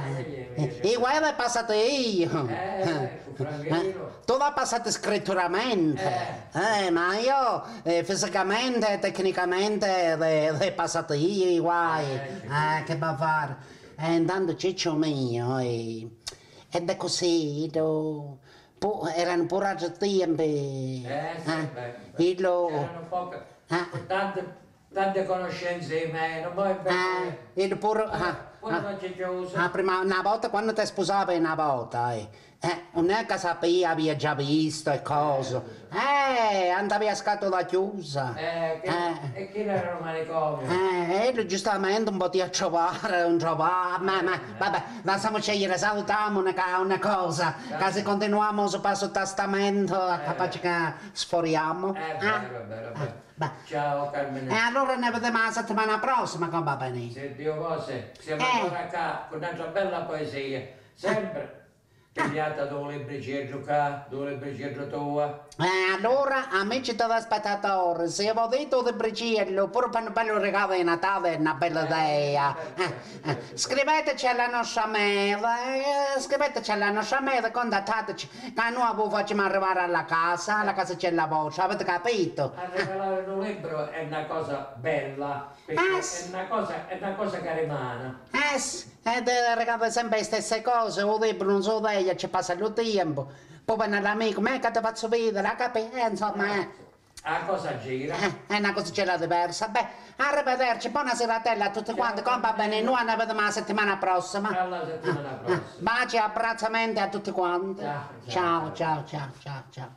Eh, e guarda è passato io. Eh, Franchino. Tu l'hai passato scritturamente. Eh. Eh, ma io eh, fisicamente, tecnicamente l'ho passato io, guai. Eh, Eh, che va a fare? E intanto ciccio mio, e, ed è così, lo, pu, erano pure altri tempi. Eh, sì, eh, beh, io, erano poche, eh, tante, tante conoscenze in meno, poi invece... eh, io pure, ah, pure ah, non c'è chiuso. ah, prima, una volta quando ti sposavi una volta, eh, eh, non è che sapevi, avevi già visto e cose. Eh, andavi a scatola chiusa. Eh, che, Eh. e chi era il manicomio? Eh, e giustamente un po' di a trovare, un trovare, ma, ma vabbè, lasciamo scegliere, salutiamo una, una cosa, che se continuiamo su questo testamento, capace che sforiamo. Eh, vero, vero, vero. Beh. Ciao Carmine. E allora ne vediamo la settimana prossima, come va bene? Se Dio vuole, siamo Eh. ancora qua con un'altra bella poesia, sempre pigliata dove le briglie giocare, dove le briglie tua. Eh, allora, amici telespettatori, se avevo detto di Brigello, pure per un bello regalo di Natale è una bella idea. Eh, eh, scriveteci alla nostra mail, eh, scriveteci alla nostra mail, contattateci, che noi vi facciamo arrivare alla casa, alla casa c'è la voce, avete capito? A regalare un libro è una cosa bella, perché Eh, è una cosa, è una cosa che rimane. Eh sì, ed eh, regalate sempre le stesse cose, un libro non so lei, ci passa il tempo. Poi viene l'amico, ma che ti faccio vedere, la capi, eh, insomma, eh. A cosa gira? Eh, è una cosicella diversa. Beh, arrivederci, buona seratella a tutti quanti, come va bene, noi ne vediamo la settimana prossima. Alla settimana prossima. Baci e abbracciamenti a tutti quanti. Ciao, Ciao, ciao, ciao, ciao, ciao.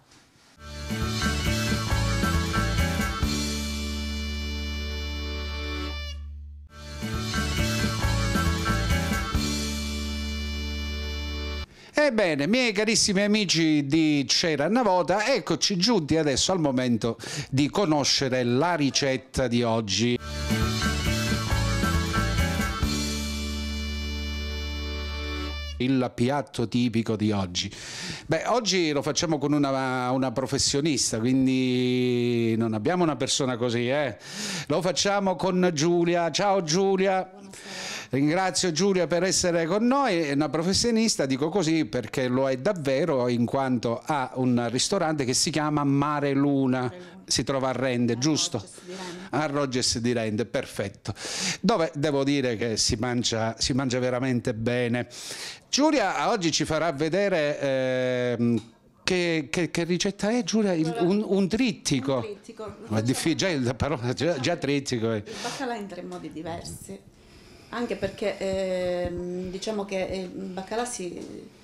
Ebbene, miei carissimi amici di C'era una volta, eccoci giunti adesso al momento di conoscere la ricetta di oggi. Il piatto tipico di oggi. Beh, oggi lo facciamo con una, una professionista, quindi non abbiamo una persona così, eh. Lo facciamo con Giulia. Ciao Giulia. Ringrazio Giulia per essere con noi, è una professionista, dico così perché lo è davvero, in quanto ha un ristorante che si chiama Mare Luna, si trova a Rende, giusto? A Rogges di Rende, perfetto. Dove devo dire che si mangia, si mangia veramente bene. Giulia oggi ci farà vedere... Eh, Che, che, che ricetta è, Giulia? Un, un trittico. Un trittico. È difficile, già, la parola, già, già trittico. È. Il baccalà in tre modi diversi, anche perché eh, diciamo che il baccalà si,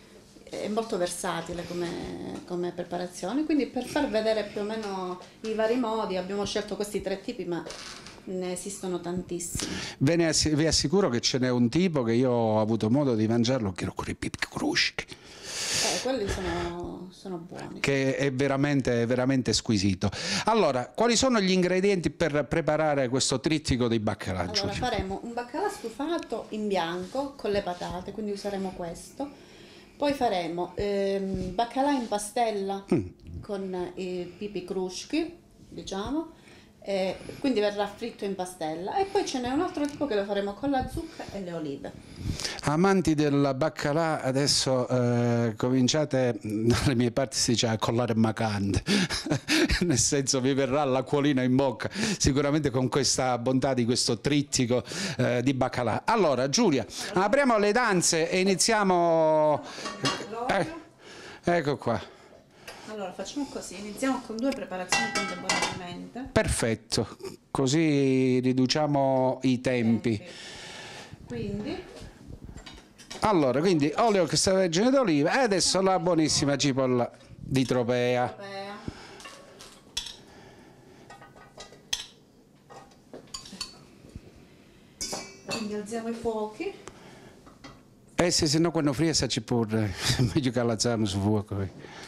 è molto versatile come, come preparazione, quindi per far vedere più o meno i vari modi abbiamo scelto questi tre tipi, ma ne esistono tantissimi. Ve ne ass- vi assicuro che ce n'è un tipo che io ho avuto modo di mangiarlo, che era con i pipi cruschi, Eh, quelli sono, sono buoni. che è veramente, veramente squisito. Allora, quali sono gli ingredienti per preparare questo trittico di baccalà? Allora Giulia? faremo un baccalà stufato in bianco con le patate, quindi useremo questo. Poi faremo ehm, baccalà in pastella Mm. con i pipi cruschi, diciamo, e quindi verrà fritto in pastella. E poi ce n'è un altro tipo che lo faremo con la zucca e le olive. Amanti del baccalà, adesso eh, cominciate, dalle mie parti si dice a collare macante, nel senso vi verrà l'acquolina in bocca, sicuramente con questa bontà di questo trittico eh, di baccalà. Allora Giulia, apriamo le danze e iniziamo... Eh, ecco qua. Allora facciamo così, iniziamo con due preparazioni contemporaneamente. Perfetto, così riduciamo i tempi. Quindi Allora, quindi olio extravergine d'oliva e adesso la buonissima cipolla di Tropea. Quindi alziamo i fuochi. Eh sì, se no quando fria sa ci pure, meglio che alziamo su fuoco.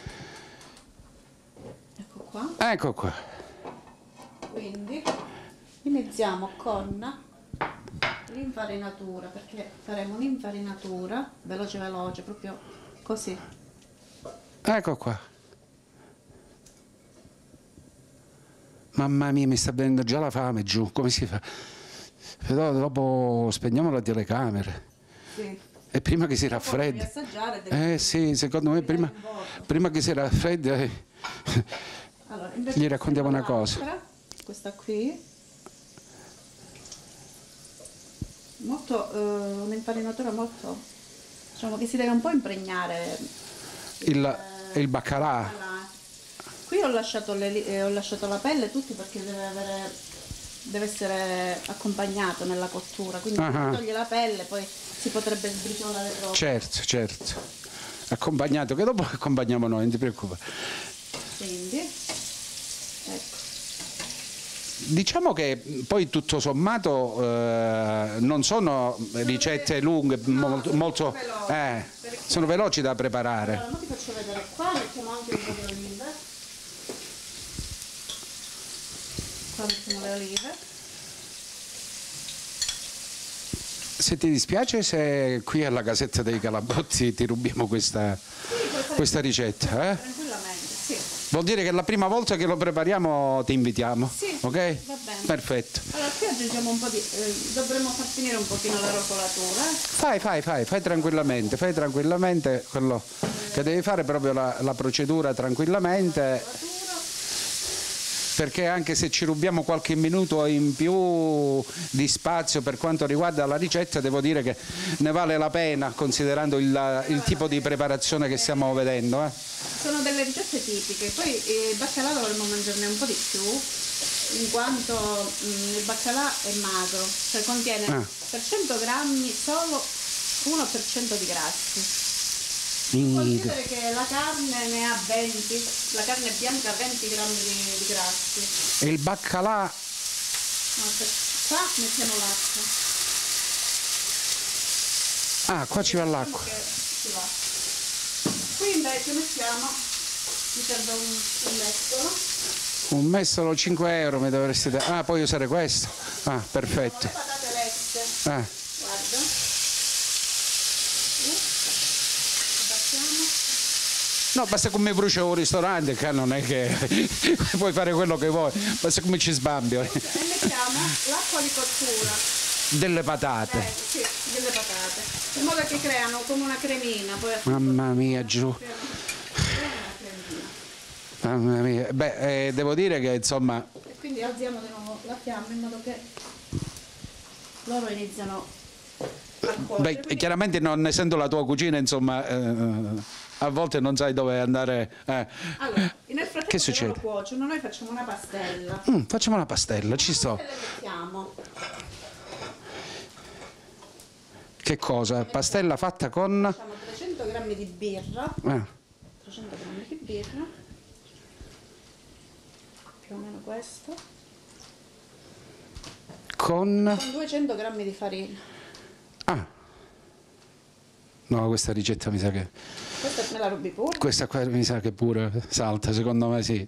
Ecco qua. Ecco qua. Quindi iniziamo con l'infarinatura, perché faremo un'infarinatura veloce veloce, proprio così. Ecco qua. Mamma mia, mi sta venendo già la fame giù, come si fa? Però dopo spegniamo la telecamera. Sì. E prima che si Devi raffredda. assaggiare, devi- Eh sì, secondo me prima, prima che si raffredda eh, Allora, invece gli raccontiamo una cosa. l'altra, questa qui, molto, eh, un'infarinatura molto, diciamo che si deve un po' impregnare. Il, il baccalà. Qui ho lasciato, le li- eh, ho lasciato la pelle tutto perché deve avere, deve essere accompagnato nella cottura, quindi Ah. se togli la pelle poi si potrebbe sbriciolare troppo. Certo, certo. Accompagnato, che dopo accompagniamo noi, non ti preoccupare. Quindi, ecco. Diciamo che poi tutto sommato eh, non sono ricette lunghe, molto, molto eh, sono veloci da preparare. Allora, ora ti faccio vedere qua, mettiamo anche un po' di olive. Qua mettiamo le olive. Se ti dispiace se qui alla casetta dei Calabotti ti rubiamo questa, questa ricetta, eh? Tranquillamente, sì. Vuol dire che la prima volta che lo prepariamo ti invitiamo, Sì, ok? va bene. Perfetto. Allora qui aggiungiamo un po' di, eh, dovremmo far finire un pochino la rotolatura. eh. Fai, fai, fai, fai tranquillamente, fai tranquillamente quello che devi fare, proprio la, la procedura tranquillamente. Perché anche se ci rubiamo qualche minuto in più di spazio per quanto riguarda la ricetta, devo dire che ne vale la pena considerando il, il tipo di preparazione che stiamo vedendo. Eh. Sono delle ricette tipiche, poi il baccalà dovremmo mangiarne un po' di più, in quanto mm, il baccalà è magro, cioè contiene Ah. per cento grammi solo uno per cento di grassi. Considera che la carne ne ha venti, la carne bianca ha venti grammi di, di grassi. E il baccalà, No, per- qua mettiamo l'acqua. ah, qua ci va l'acqua. Che ci va. Qui invece mettiamo, mi serve un, un mestolo. Un mestolo cinque euro mi dovresti dare. Ah, puoi usare questo? Ah, perfetto. Le patate lesse. Ah. Guarda. No, basta come brucia un ristorante, che non è che puoi fare quello che vuoi, basta come ci sbambi. E mettiamo l'acqua di cottura. Delle patate. Eh, sì, delle patate. In modo che creano come una cremina. Poi Mamma mia, giù. Mamma mia. Beh, eh, devo dire che insomma, E quindi alziamo di nuovo la fiamma in modo che loro iniziano a cuocere. beh, chiaramente non essendo la tua cucina, insomma, eh, a volte non sai dove andare. eh. Allora, nel frattempo Che che succede? loro cuociono, noi facciamo una pastella. Mm, facciamo una pastella, ci sto. E le mettiamo. Che Che cosa? Pastella fatta con... Facciamo trecento grammi di birra. Ah. trecento grammi di birra. Più o meno questo. Con... Con duecento grammi di farina. Ah. No, questa ricetta mi sa che... Questa me la rubi pure? Questa qua mi sa che pure salta, secondo me sì.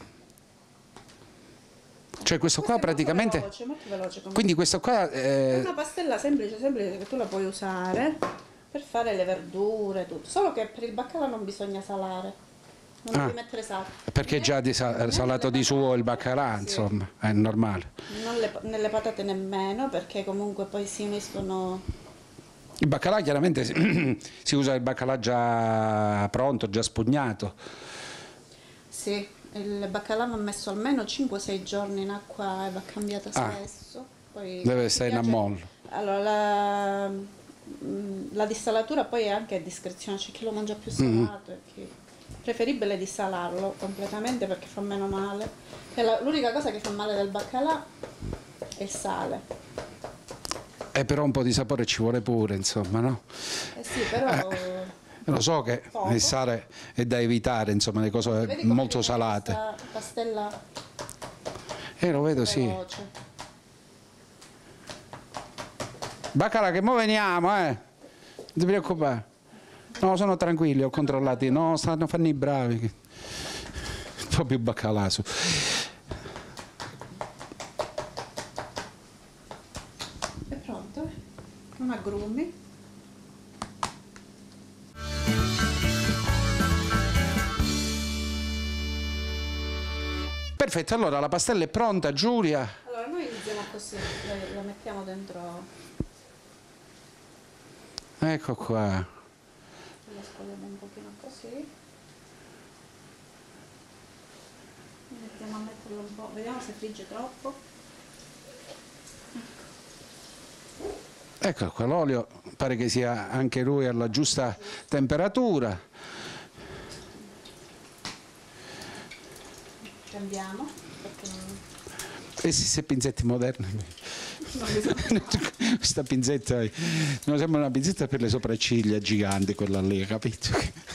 Cioè questo qua praticamente... Veloce, molto veloce. Come Quindi questo qua... È Eh... una pastella semplice, semplice che tu la puoi usare per fare le verdure, tutto. Solo che per il baccalà non bisogna salare. Non Ah. devi mettere sale. Perché è già di sa- salato di suo il baccalà, Sì. insomma, è normale. Non le- nelle patate nemmeno, perché comunque poi si uniscono. Il baccalà chiaramente si si usa il baccalà già pronto, già spugnato. Sì, il baccalà va messo almeno cinque sei giorni in acqua e va cambiata Ah. spesso. Poi Deve mi stare in piace- ammollo. Allora, la, mm, la dissalatura poi è anche a discrezione, c'è chi lo mangia più Mhm. salato e chi... Preferibile dissalarlo completamente perché fa meno male. E la- l'unica cosa che fa male del baccalà è il sale. E però un po' di sapore ci vuole pure, insomma, no? Eh sì, però... Lo so che Poco. il sale è da evitare, insomma, le cose Vedi come molto viene salate. questa pastella Eh, lo vedo, sì. veloce. Baccalà, che mo veniamo, eh? Non ti preoccupare. No, sono tranquilli, ho controllati. No, stanno fanno i bravi. Un po' più baccalà su. È pronto? Non aggrumi. Perfetto, allora la pastella è pronta, Giulia. Allora noi iniziamo così, la, la mettiamo dentro, Ecco qua. la scogliamo un pochino così. Iniziamo a metterlo un po', vediamo se frigge troppo. Ecco qua, l'olio pare che sia anche lui alla giusta temperatura. Cambiamo, perché non... E sì, se pinzetti moderne. non li so. Questa pinzetta non sembra una pinzetta per le sopracciglia gigante, quella lì, capito?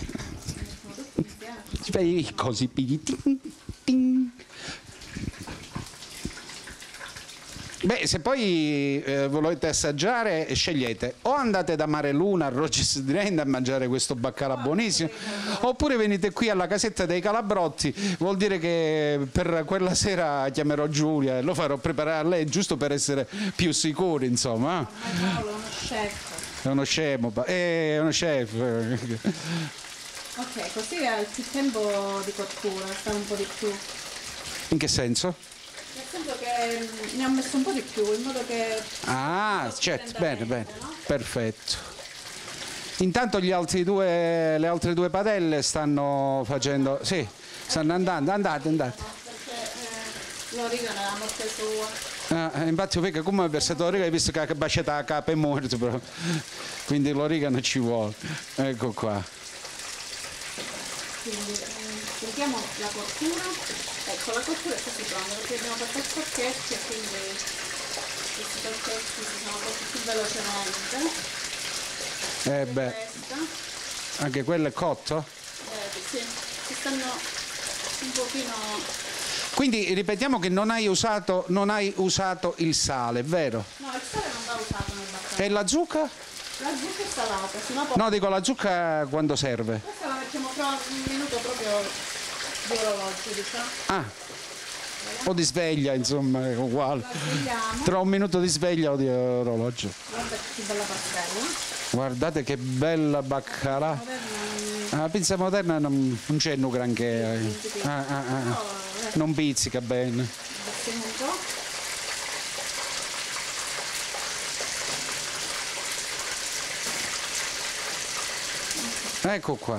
Fai così, pigli, ting, ting. Beh, se poi eh, volete assaggiare, scegliete o andate da Mare Luna a Rogis di Renda a mangiare questo baccalà buonissimo, oppure venite qui alla casetta dei Calabrotti. Vuol dire che per quella sera chiamerò Giulia e lo farò preparare a lei, giusto per essere più sicuri, insomma. Ma Paolo è uno chef. È uno scemo, ba- è uno chef. Ok, così ha più tempo di cottura, sta un po' di più. In che senso? Nel senso che mm, ne ho messo un po' di più, in modo che... Ah, certo, bene, bene, perfetto. Intanto gli altri due, le altre due padelle stanno facendo, sì, stanno andando, andate, andate. Perché eh, l'origano è la morte sua. Ah, infatti perché come ha versato l'origano, hai visto che ha baciato la capa è morto, però. Quindi l'origano ci vuole. Ecco qua. Quindi eh, sentiamo la cottura. Ecco, la cottura è quasi pronta perché abbiamo fatto il spacchetti e quindi questi spacchetti si sono cotti più velocemente. Eh beh, Questa, anche quello è cotto? vedi, sì, si stanno un pochino... Quindi ripetiamo che non hai usato, non hai usato il sale, vero? No, il sale non va usato nel baccalà. E la zucca? La zucca è salata, sennò poi... No, dico la zucca quando serve. Questa la mettiamo fra un minuto proprio di orologio, diciamo. Ah, o di sveglia, insomma, è uguale. La svegliamo. Tra un minuto di sveglia o di orologio. Guarda che bella pastella. Guardate che bella baccalà. La pizza moderna non, non c'è un granché. eh. Ah, ah, ah. Non pizzica bene. Bassiamo un po'. Ecco qua.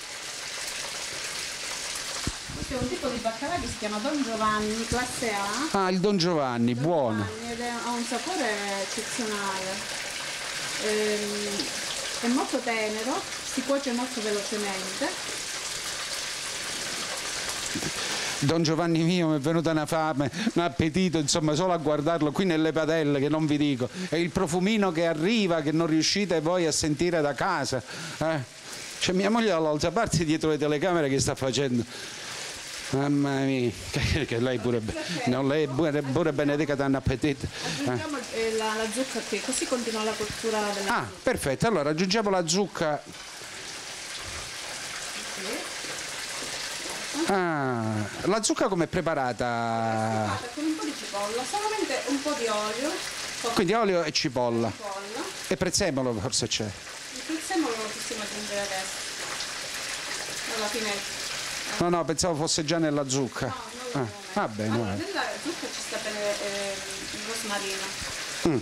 Questo è un tipo di baccalà che si chiama Don Giovanni, classe A. Ah, il Don Giovanni, buono. Ed è- ha un sapore eccezionale. Ehm, è molto tenero, si cuoce molto velocemente. Don Giovanni mio, mi è venuta una fame, un appetito, insomma, solo a guardarlo qui nelle padelle, che non vi dico. E il profumino che arriva, che non riuscite voi a sentire da casa. Eh? C'è mia moglie dall'altra parte dietro le telecamere che sta facendo. Mamma mia, che, che lei pure, no, lei pure, pure Benedica danno appetito. Aggiungiamo eh, la, la zucca qui, così continua la cottura della Ah, perfetto, allora aggiungiamo la zucca. Ah, la zucca come è preparata? con un po' di cipolla, solamente un po' di olio. Quindi olio e cipolla. cipolla. E prezzemolo forse c'è. Il prezzemolo lo possiamo aggiungere adesso. Alla fine. No, no, pensavo fosse già nella zucca. No, ah, va bene. Allora, va. nella zucca ci sta bene eh, il rosmarino. Mm.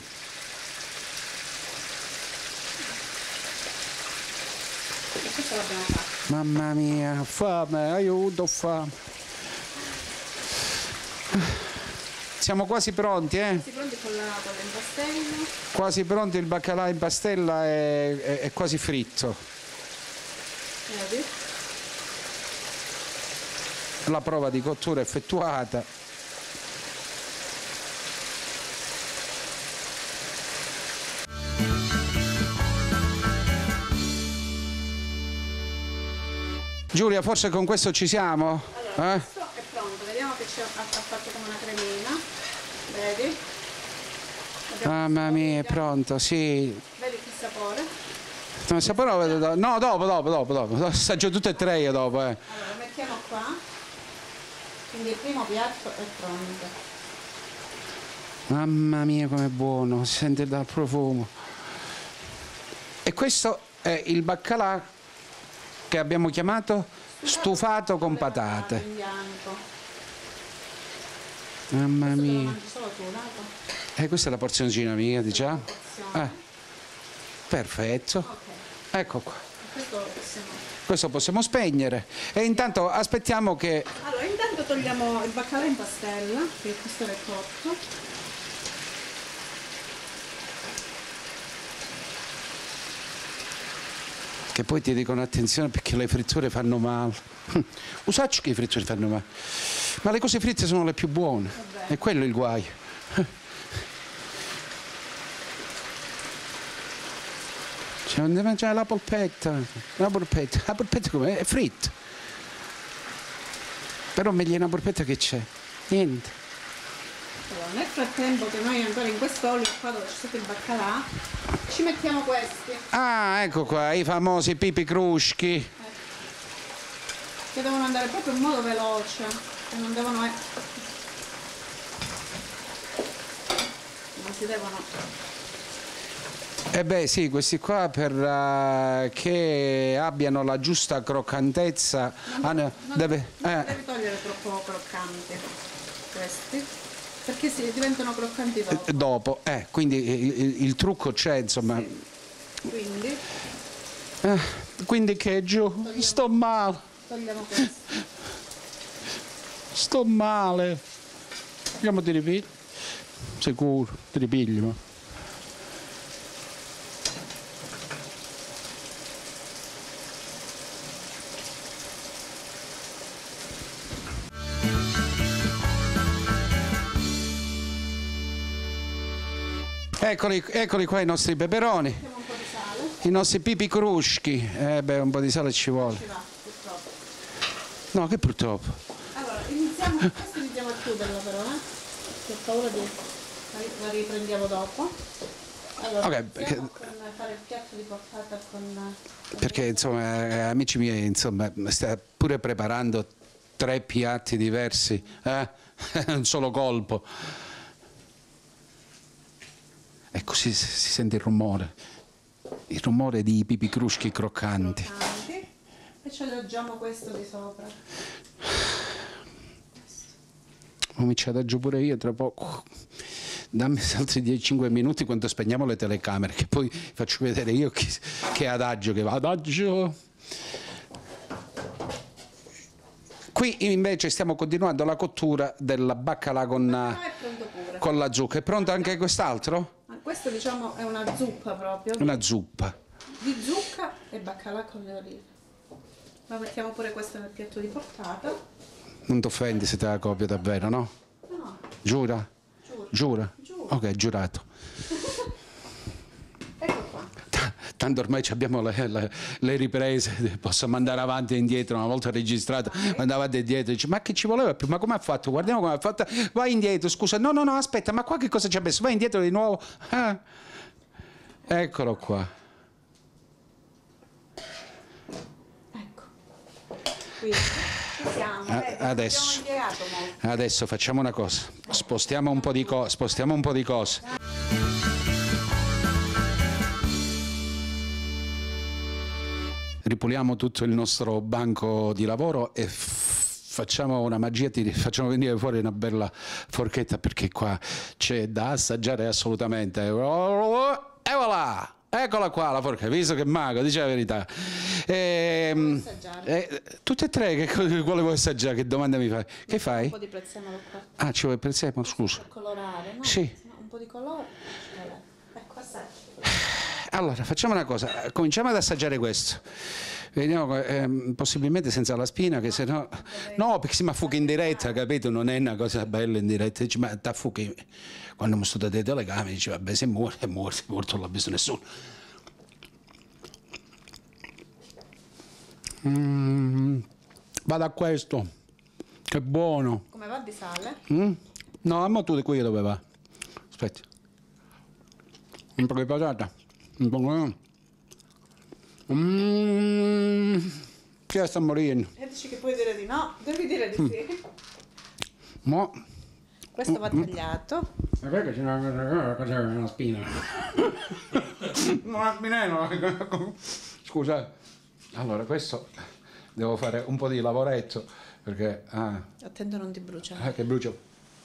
E questo l'abbiamo fatto. Mamma mia, fame, aiuto, fame. Siamo quasi pronti, eh? Quasi pronti con la, con l'impastello. Quasi pronti, il baccalà in pastella è, è, è quasi fritto. Vedi? La prova di cottura effettuata. Giulia, forse con questo ci siamo? Allora, eh? questo è pronto, vediamo che ci ha, ha fatto come una cremina. Vedi? Abbiamo Mamma mia, è pronto, sì. Vedi che sapore? No, il sapore lo vedo dopo. No, dopo, dopo, dopo, dopo. Assaggio tutte e tre io dopo, eh. Allora, lo mettiamo qua. Quindi il primo piatto è pronto. Mamma mia, com'è buono, si sente dal profumo. E questo è il baccalà che abbiamo chiamato stufato con patate. In bianco. Mamma Questo te lo mia. mangi solo tu, Nato? E questa è la porzioncina mia, diciamo. Porzione. Eh. Perfetto. Ok. Ecco qua. Questo lo possiamo... Questo possiamo spegnere. E intanto aspettiamo che... Allora, intanto togliamo il baccalà in pastella, che questo è cotto. Che poi ti dicono attenzione perché le fritture fanno male. Usacci che le fritture fanno male. Ma le cose fritte sono le più buone. È quello il guaio. Cioè, non devi mangiare la polpetta. La polpetta. La polpetta com'è? È fritta. Però meglio una polpetta che c'è. Niente. Allora, nel frattempo che noi ancora in quest'olio qua dove c'è stato il baccalà, ci mettiamo questi. Ah, ecco qua, i famosi pipi cruschi. Eh, che devono andare proprio in modo veloce. Che non devono... Non si devono... Eh beh sì, questi qua per uh, che abbiano la giusta croccantezza. Non, ah, no, non, deve, non eh. devi togliere troppo croccanti questi, perché si diventano croccanti dopo. Dopo, eh, quindi il, il trucco c'è, insomma. Sì. Quindi, Eh, quindi che giù? Togliamo. Sto male, togliamo questi. sto male. Andiamo ti ripiglio. Sicuro, ti ripiglio. Eccoli, eccoli qua i nostri peperoni, Mettiamo un po' di sale. i nostri pipi cruschi. Eh beh, un po' di sale ci vuole. Ci va, purtroppo. No, che purtroppo. Allora, iniziamo, questo iniziamo a chiuderlo però, eh? Che ho paura di... la riprendiamo dopo. Allora, Ok, iniziamo perché- con fare il piatto di portata con... Perché insomma, eh, amici miei, insomma, sta pure preparando tre piatti diversi, eh? Un solo colpo. E così si si sente il rumore, il rumore di pipi cruschi croccanti. croccanti. E ci alloggiamo questo di sopra. Cominciate giù pure io tra poco. Dammi altri dieci cinque minuti quando spegniamo le telecamere, che poi faccio vedere io che, che adagio che va. Adagio. Qui invece stiamo continuando la cottura della baccalà con, Ah, è pronto pure. con la zucca. È pronto anche quest'altro? Ah, questo diciamo è una zuppa proprio. Una zuppa. Di zucca e baccalà con le olive. Ma mettiamo pure questo nel piatto di portata. Non ti offendi se te la copio davvero, no? No. Giura? Giuro. Giura? Giuro. Ok, giurato. Ecco qua. Tanto ormai abbiamo le, le, le riprese, possiamo andare avanti e indietro, una volta registrato, andava avanti e indietro, dice, ma che ci voleva più, ma come ha fatto? Guardiamo come ha fatto, vai indietro, scusa, no, no, no, aspetta, ma qua che cosa ci ha messo? Vai indietro di nuovo. Ah. Eccolo qua. Ecco. Qui ci siamo. A- eh, adesso, abbiamo impiegato molto. adesso facciamo una cosa, spostiamo un po' di, co- spostiamo un po' di cose. Ripuliamo tutto il nostro banco di lavoro e f- facciamo una magia, ti facciamo venire fuori una bella forchetta perché qua c'è da assaggiare assolutamente. E voilà! Eccola qua la forchetta, visto che mago, dice la verità. E, e, tutte e tre, che quale vuoi assaggiare? Che domanda mi fai? Che fai? Un po' di prezzemolo qua. Ah, ci vuoi il prezzemolo? Scusa. Per colorare, no? Sì. No, un po' di colore. Vabbè. Ecco, assaggia. Allora, facciamo una cosa, cominciamo ad assaggiare questo. Vediamo, ehm, possibilmente senza la spina, che se no... No, perché si mi affuca in diretta, capito? Non è una cosa bella in diretta. Dici, ma ti affuchi... Quando mi sto da te telecamere, dice, vabbè, se muore, è morto, è morto, non l'ha visto nessuno. Mm, vado a questo, che buono. Come va di sale? Mm? No, ma tu di qui dove va? Aspetta. Un po' di patata. Un po' di... Mmm, che sta morendo. E dici che puoi dire di no? Devi dire di sì. Mo. Questo va tagliato. Ma perché c'è una, cos'è una spina? Una spinella. Scusa. Allora, questo devo fare un po' di lavoretto perché... Ah, Attento non ti brucia. ah che brucio.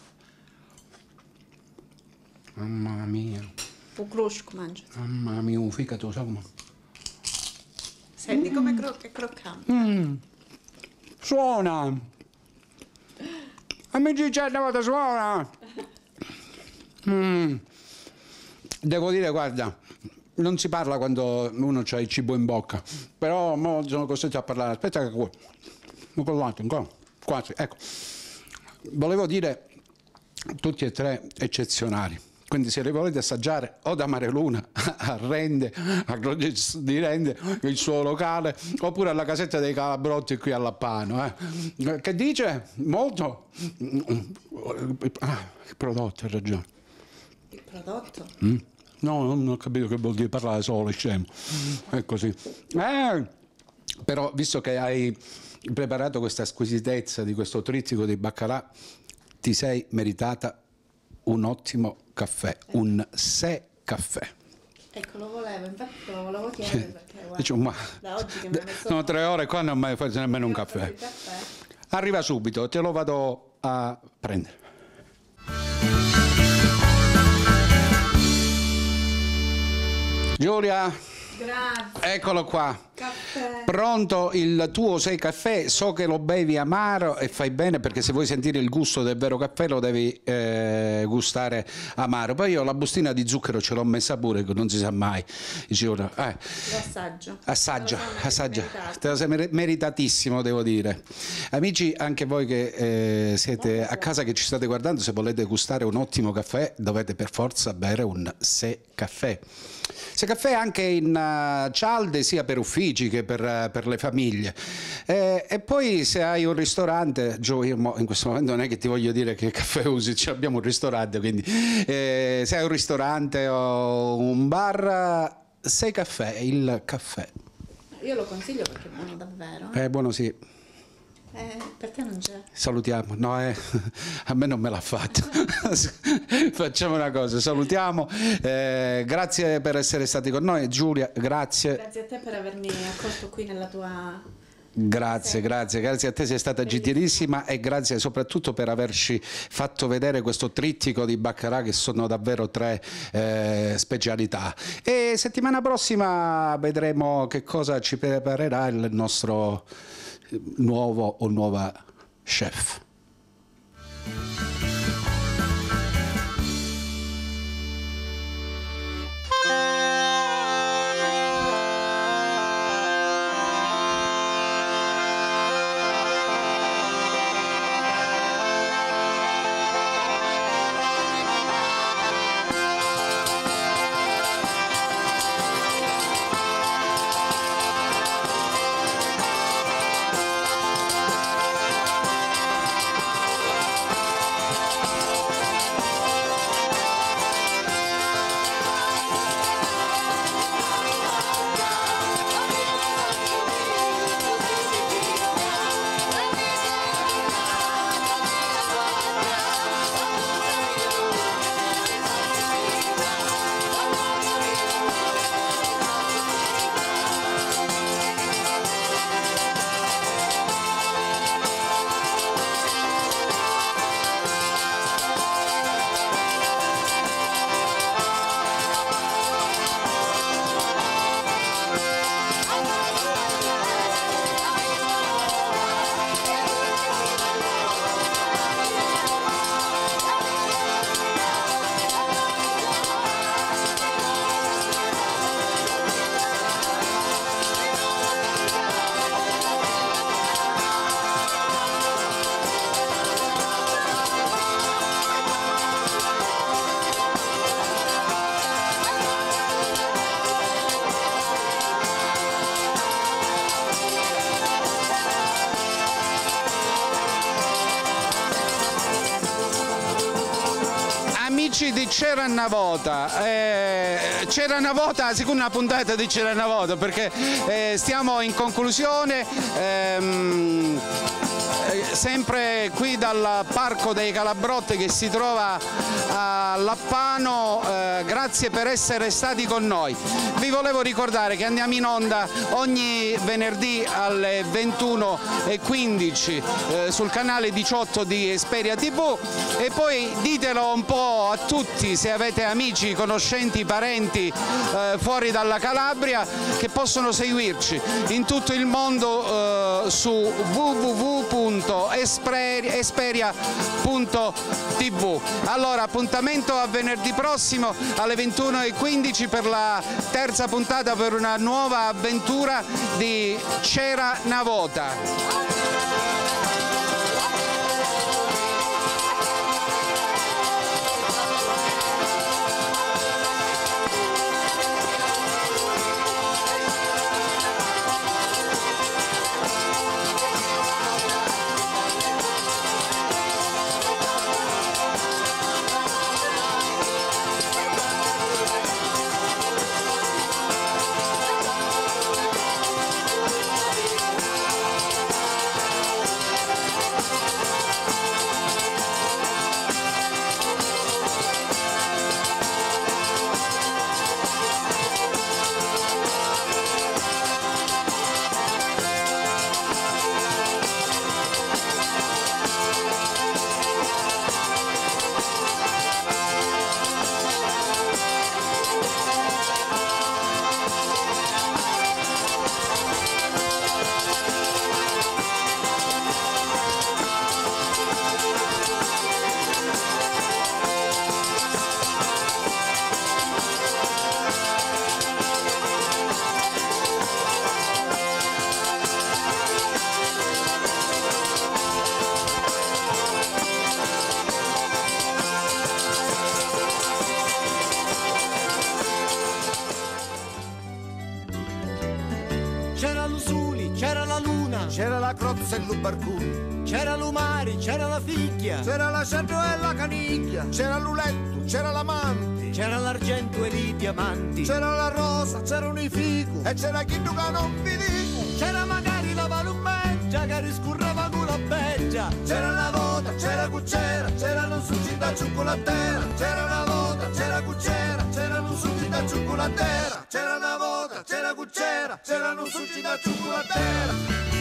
Mamma mia. Un crusco mangia. Mamma mia, un ficato, sai come... Senti come cro- è croccante. Mm. Suona! Amici, c'è una volta suona! Mm. Devo dire, guarda, non si parla quando uno ha il cibo in bocca, però mo sono costretto a parlare. Aspetta che qua. Non parlate ancora. Quasi, ecco. Volevo dire tutti e tre eccezionali. Quindi se li volete assaggiare o da Mareluna a Rende, a Croce di Rende, il suo locale, oppure alla casetta dei Calabrotti qui a Lappano. Eh. Che dice? Molto? Ah, il prodotto, hai ragione. Il prodotto? Mm? No, non ho capito che vuol dire parlare solo, scemo. È così. Eh, però, visto che hai preparato questa squisitezza di questo trittico di baccalà, ti sei meritata un ottimo caffè, un Se caffè. Ecco, lo volevo, infatti te lo volevo chiedere perché guarda, Dice, ma, da oggi che mi ha messo sono tre ore qua non ho mai fatto nemmeno un caffè. il caffè. Arriva subito, te lo vado a prendere. Giulia, Grazie. eccolo qua. Caffè. Pronto il tuo sei caffè, so che lo bevi amaro e fai bene perché se vuoi sentire il gusto del vero caffè lo devi eh, gustare amaro. Poi io la bustina di zucchero ce l'ho messa pure, che non si sa mai. Giuro. Eh. Lo assaggio. Assaggia, Te lo sei assaggia, meritato. te lo sei mer- meritatissimo devo dire. Amici, anche voi che eh, siete a casa che ci state guardando, se volete gustare un ottimo caffè dovete per forza bere un Se caffè. Se caffè anche in uh, cialde sia per uffici che per, uh, per le famiglie. Eh, e poi se hai un ristorante, Gio, io mo in questo momento non è che ti voglio dire che caffè usi, cioè abbiamo un ristorante, quindi eh, se hai un ristorante o un bar, Se caffè, il caffè. Io lo consiglio perché è buono davvero. È buono sì. Eh, per te non c'è. Salutiamo, no, eh, a me non me l'ha fatto. Facciamo una cosa, salutiamo, eh, grazie per essere stati con noi, Giulia, grazie. Grazie a te per avermi accolto qui nella tua... Grazie, grazie, grazie a te, sei stata gentilissima e grazie soprattutto per averci fatto vedere questo trittico di baccarà che sono davvero tre eh, specialità. E settimana prossima vedremo che cosa ci preparerà il nostro nuovo o nuova chef. Amici di C'era una volta, eh, c'era una volta, la seconda puntata di C'era una volta, perché eh, stiamo in conclusione, ehm, eh, sempre qui dal Parco dei Calabrotti che si trova a Lappano. Eh, grazie per essere stati con noi. Vi volevo ricordare che andiamo in onda ogni venerdì alle ventuno e quindici eh, sul canale diciotto di Esperia tivù, e poi ditelo un po' a tutti, se avete amici, conoscenti, parenti eh, fuori dalla Calabria, che possono seguirci in tutto il mondo eh, su w w w punto esperia punto tivù. Allora, appuntamento a venerdì prossimo alle ventuno e quindici per la terza puntata, per una nuova avventura di C'era una volta. C'era l'Usuli, c'era la luna, C'era la crozza e l'ubarcun, c'era l'Umari, c'era la figlia, c'era la cerno e la canicchia, c'era l'uletto, c'era l'amanti, c'era l'argento e i diamanti, c'era la rosa, c'erano i figu e c'era chi tu che non vi dico. c'era magari la palumeggia che riscurreva con la beggia, C'era una volta, c'era cucciera, c'erano succi da cioccolatera, c'era una volta, c'era cucciera, c'erano succi da cioccolatera, c'era una volta, c'era cucciera, c'erano succi da cioccolatera.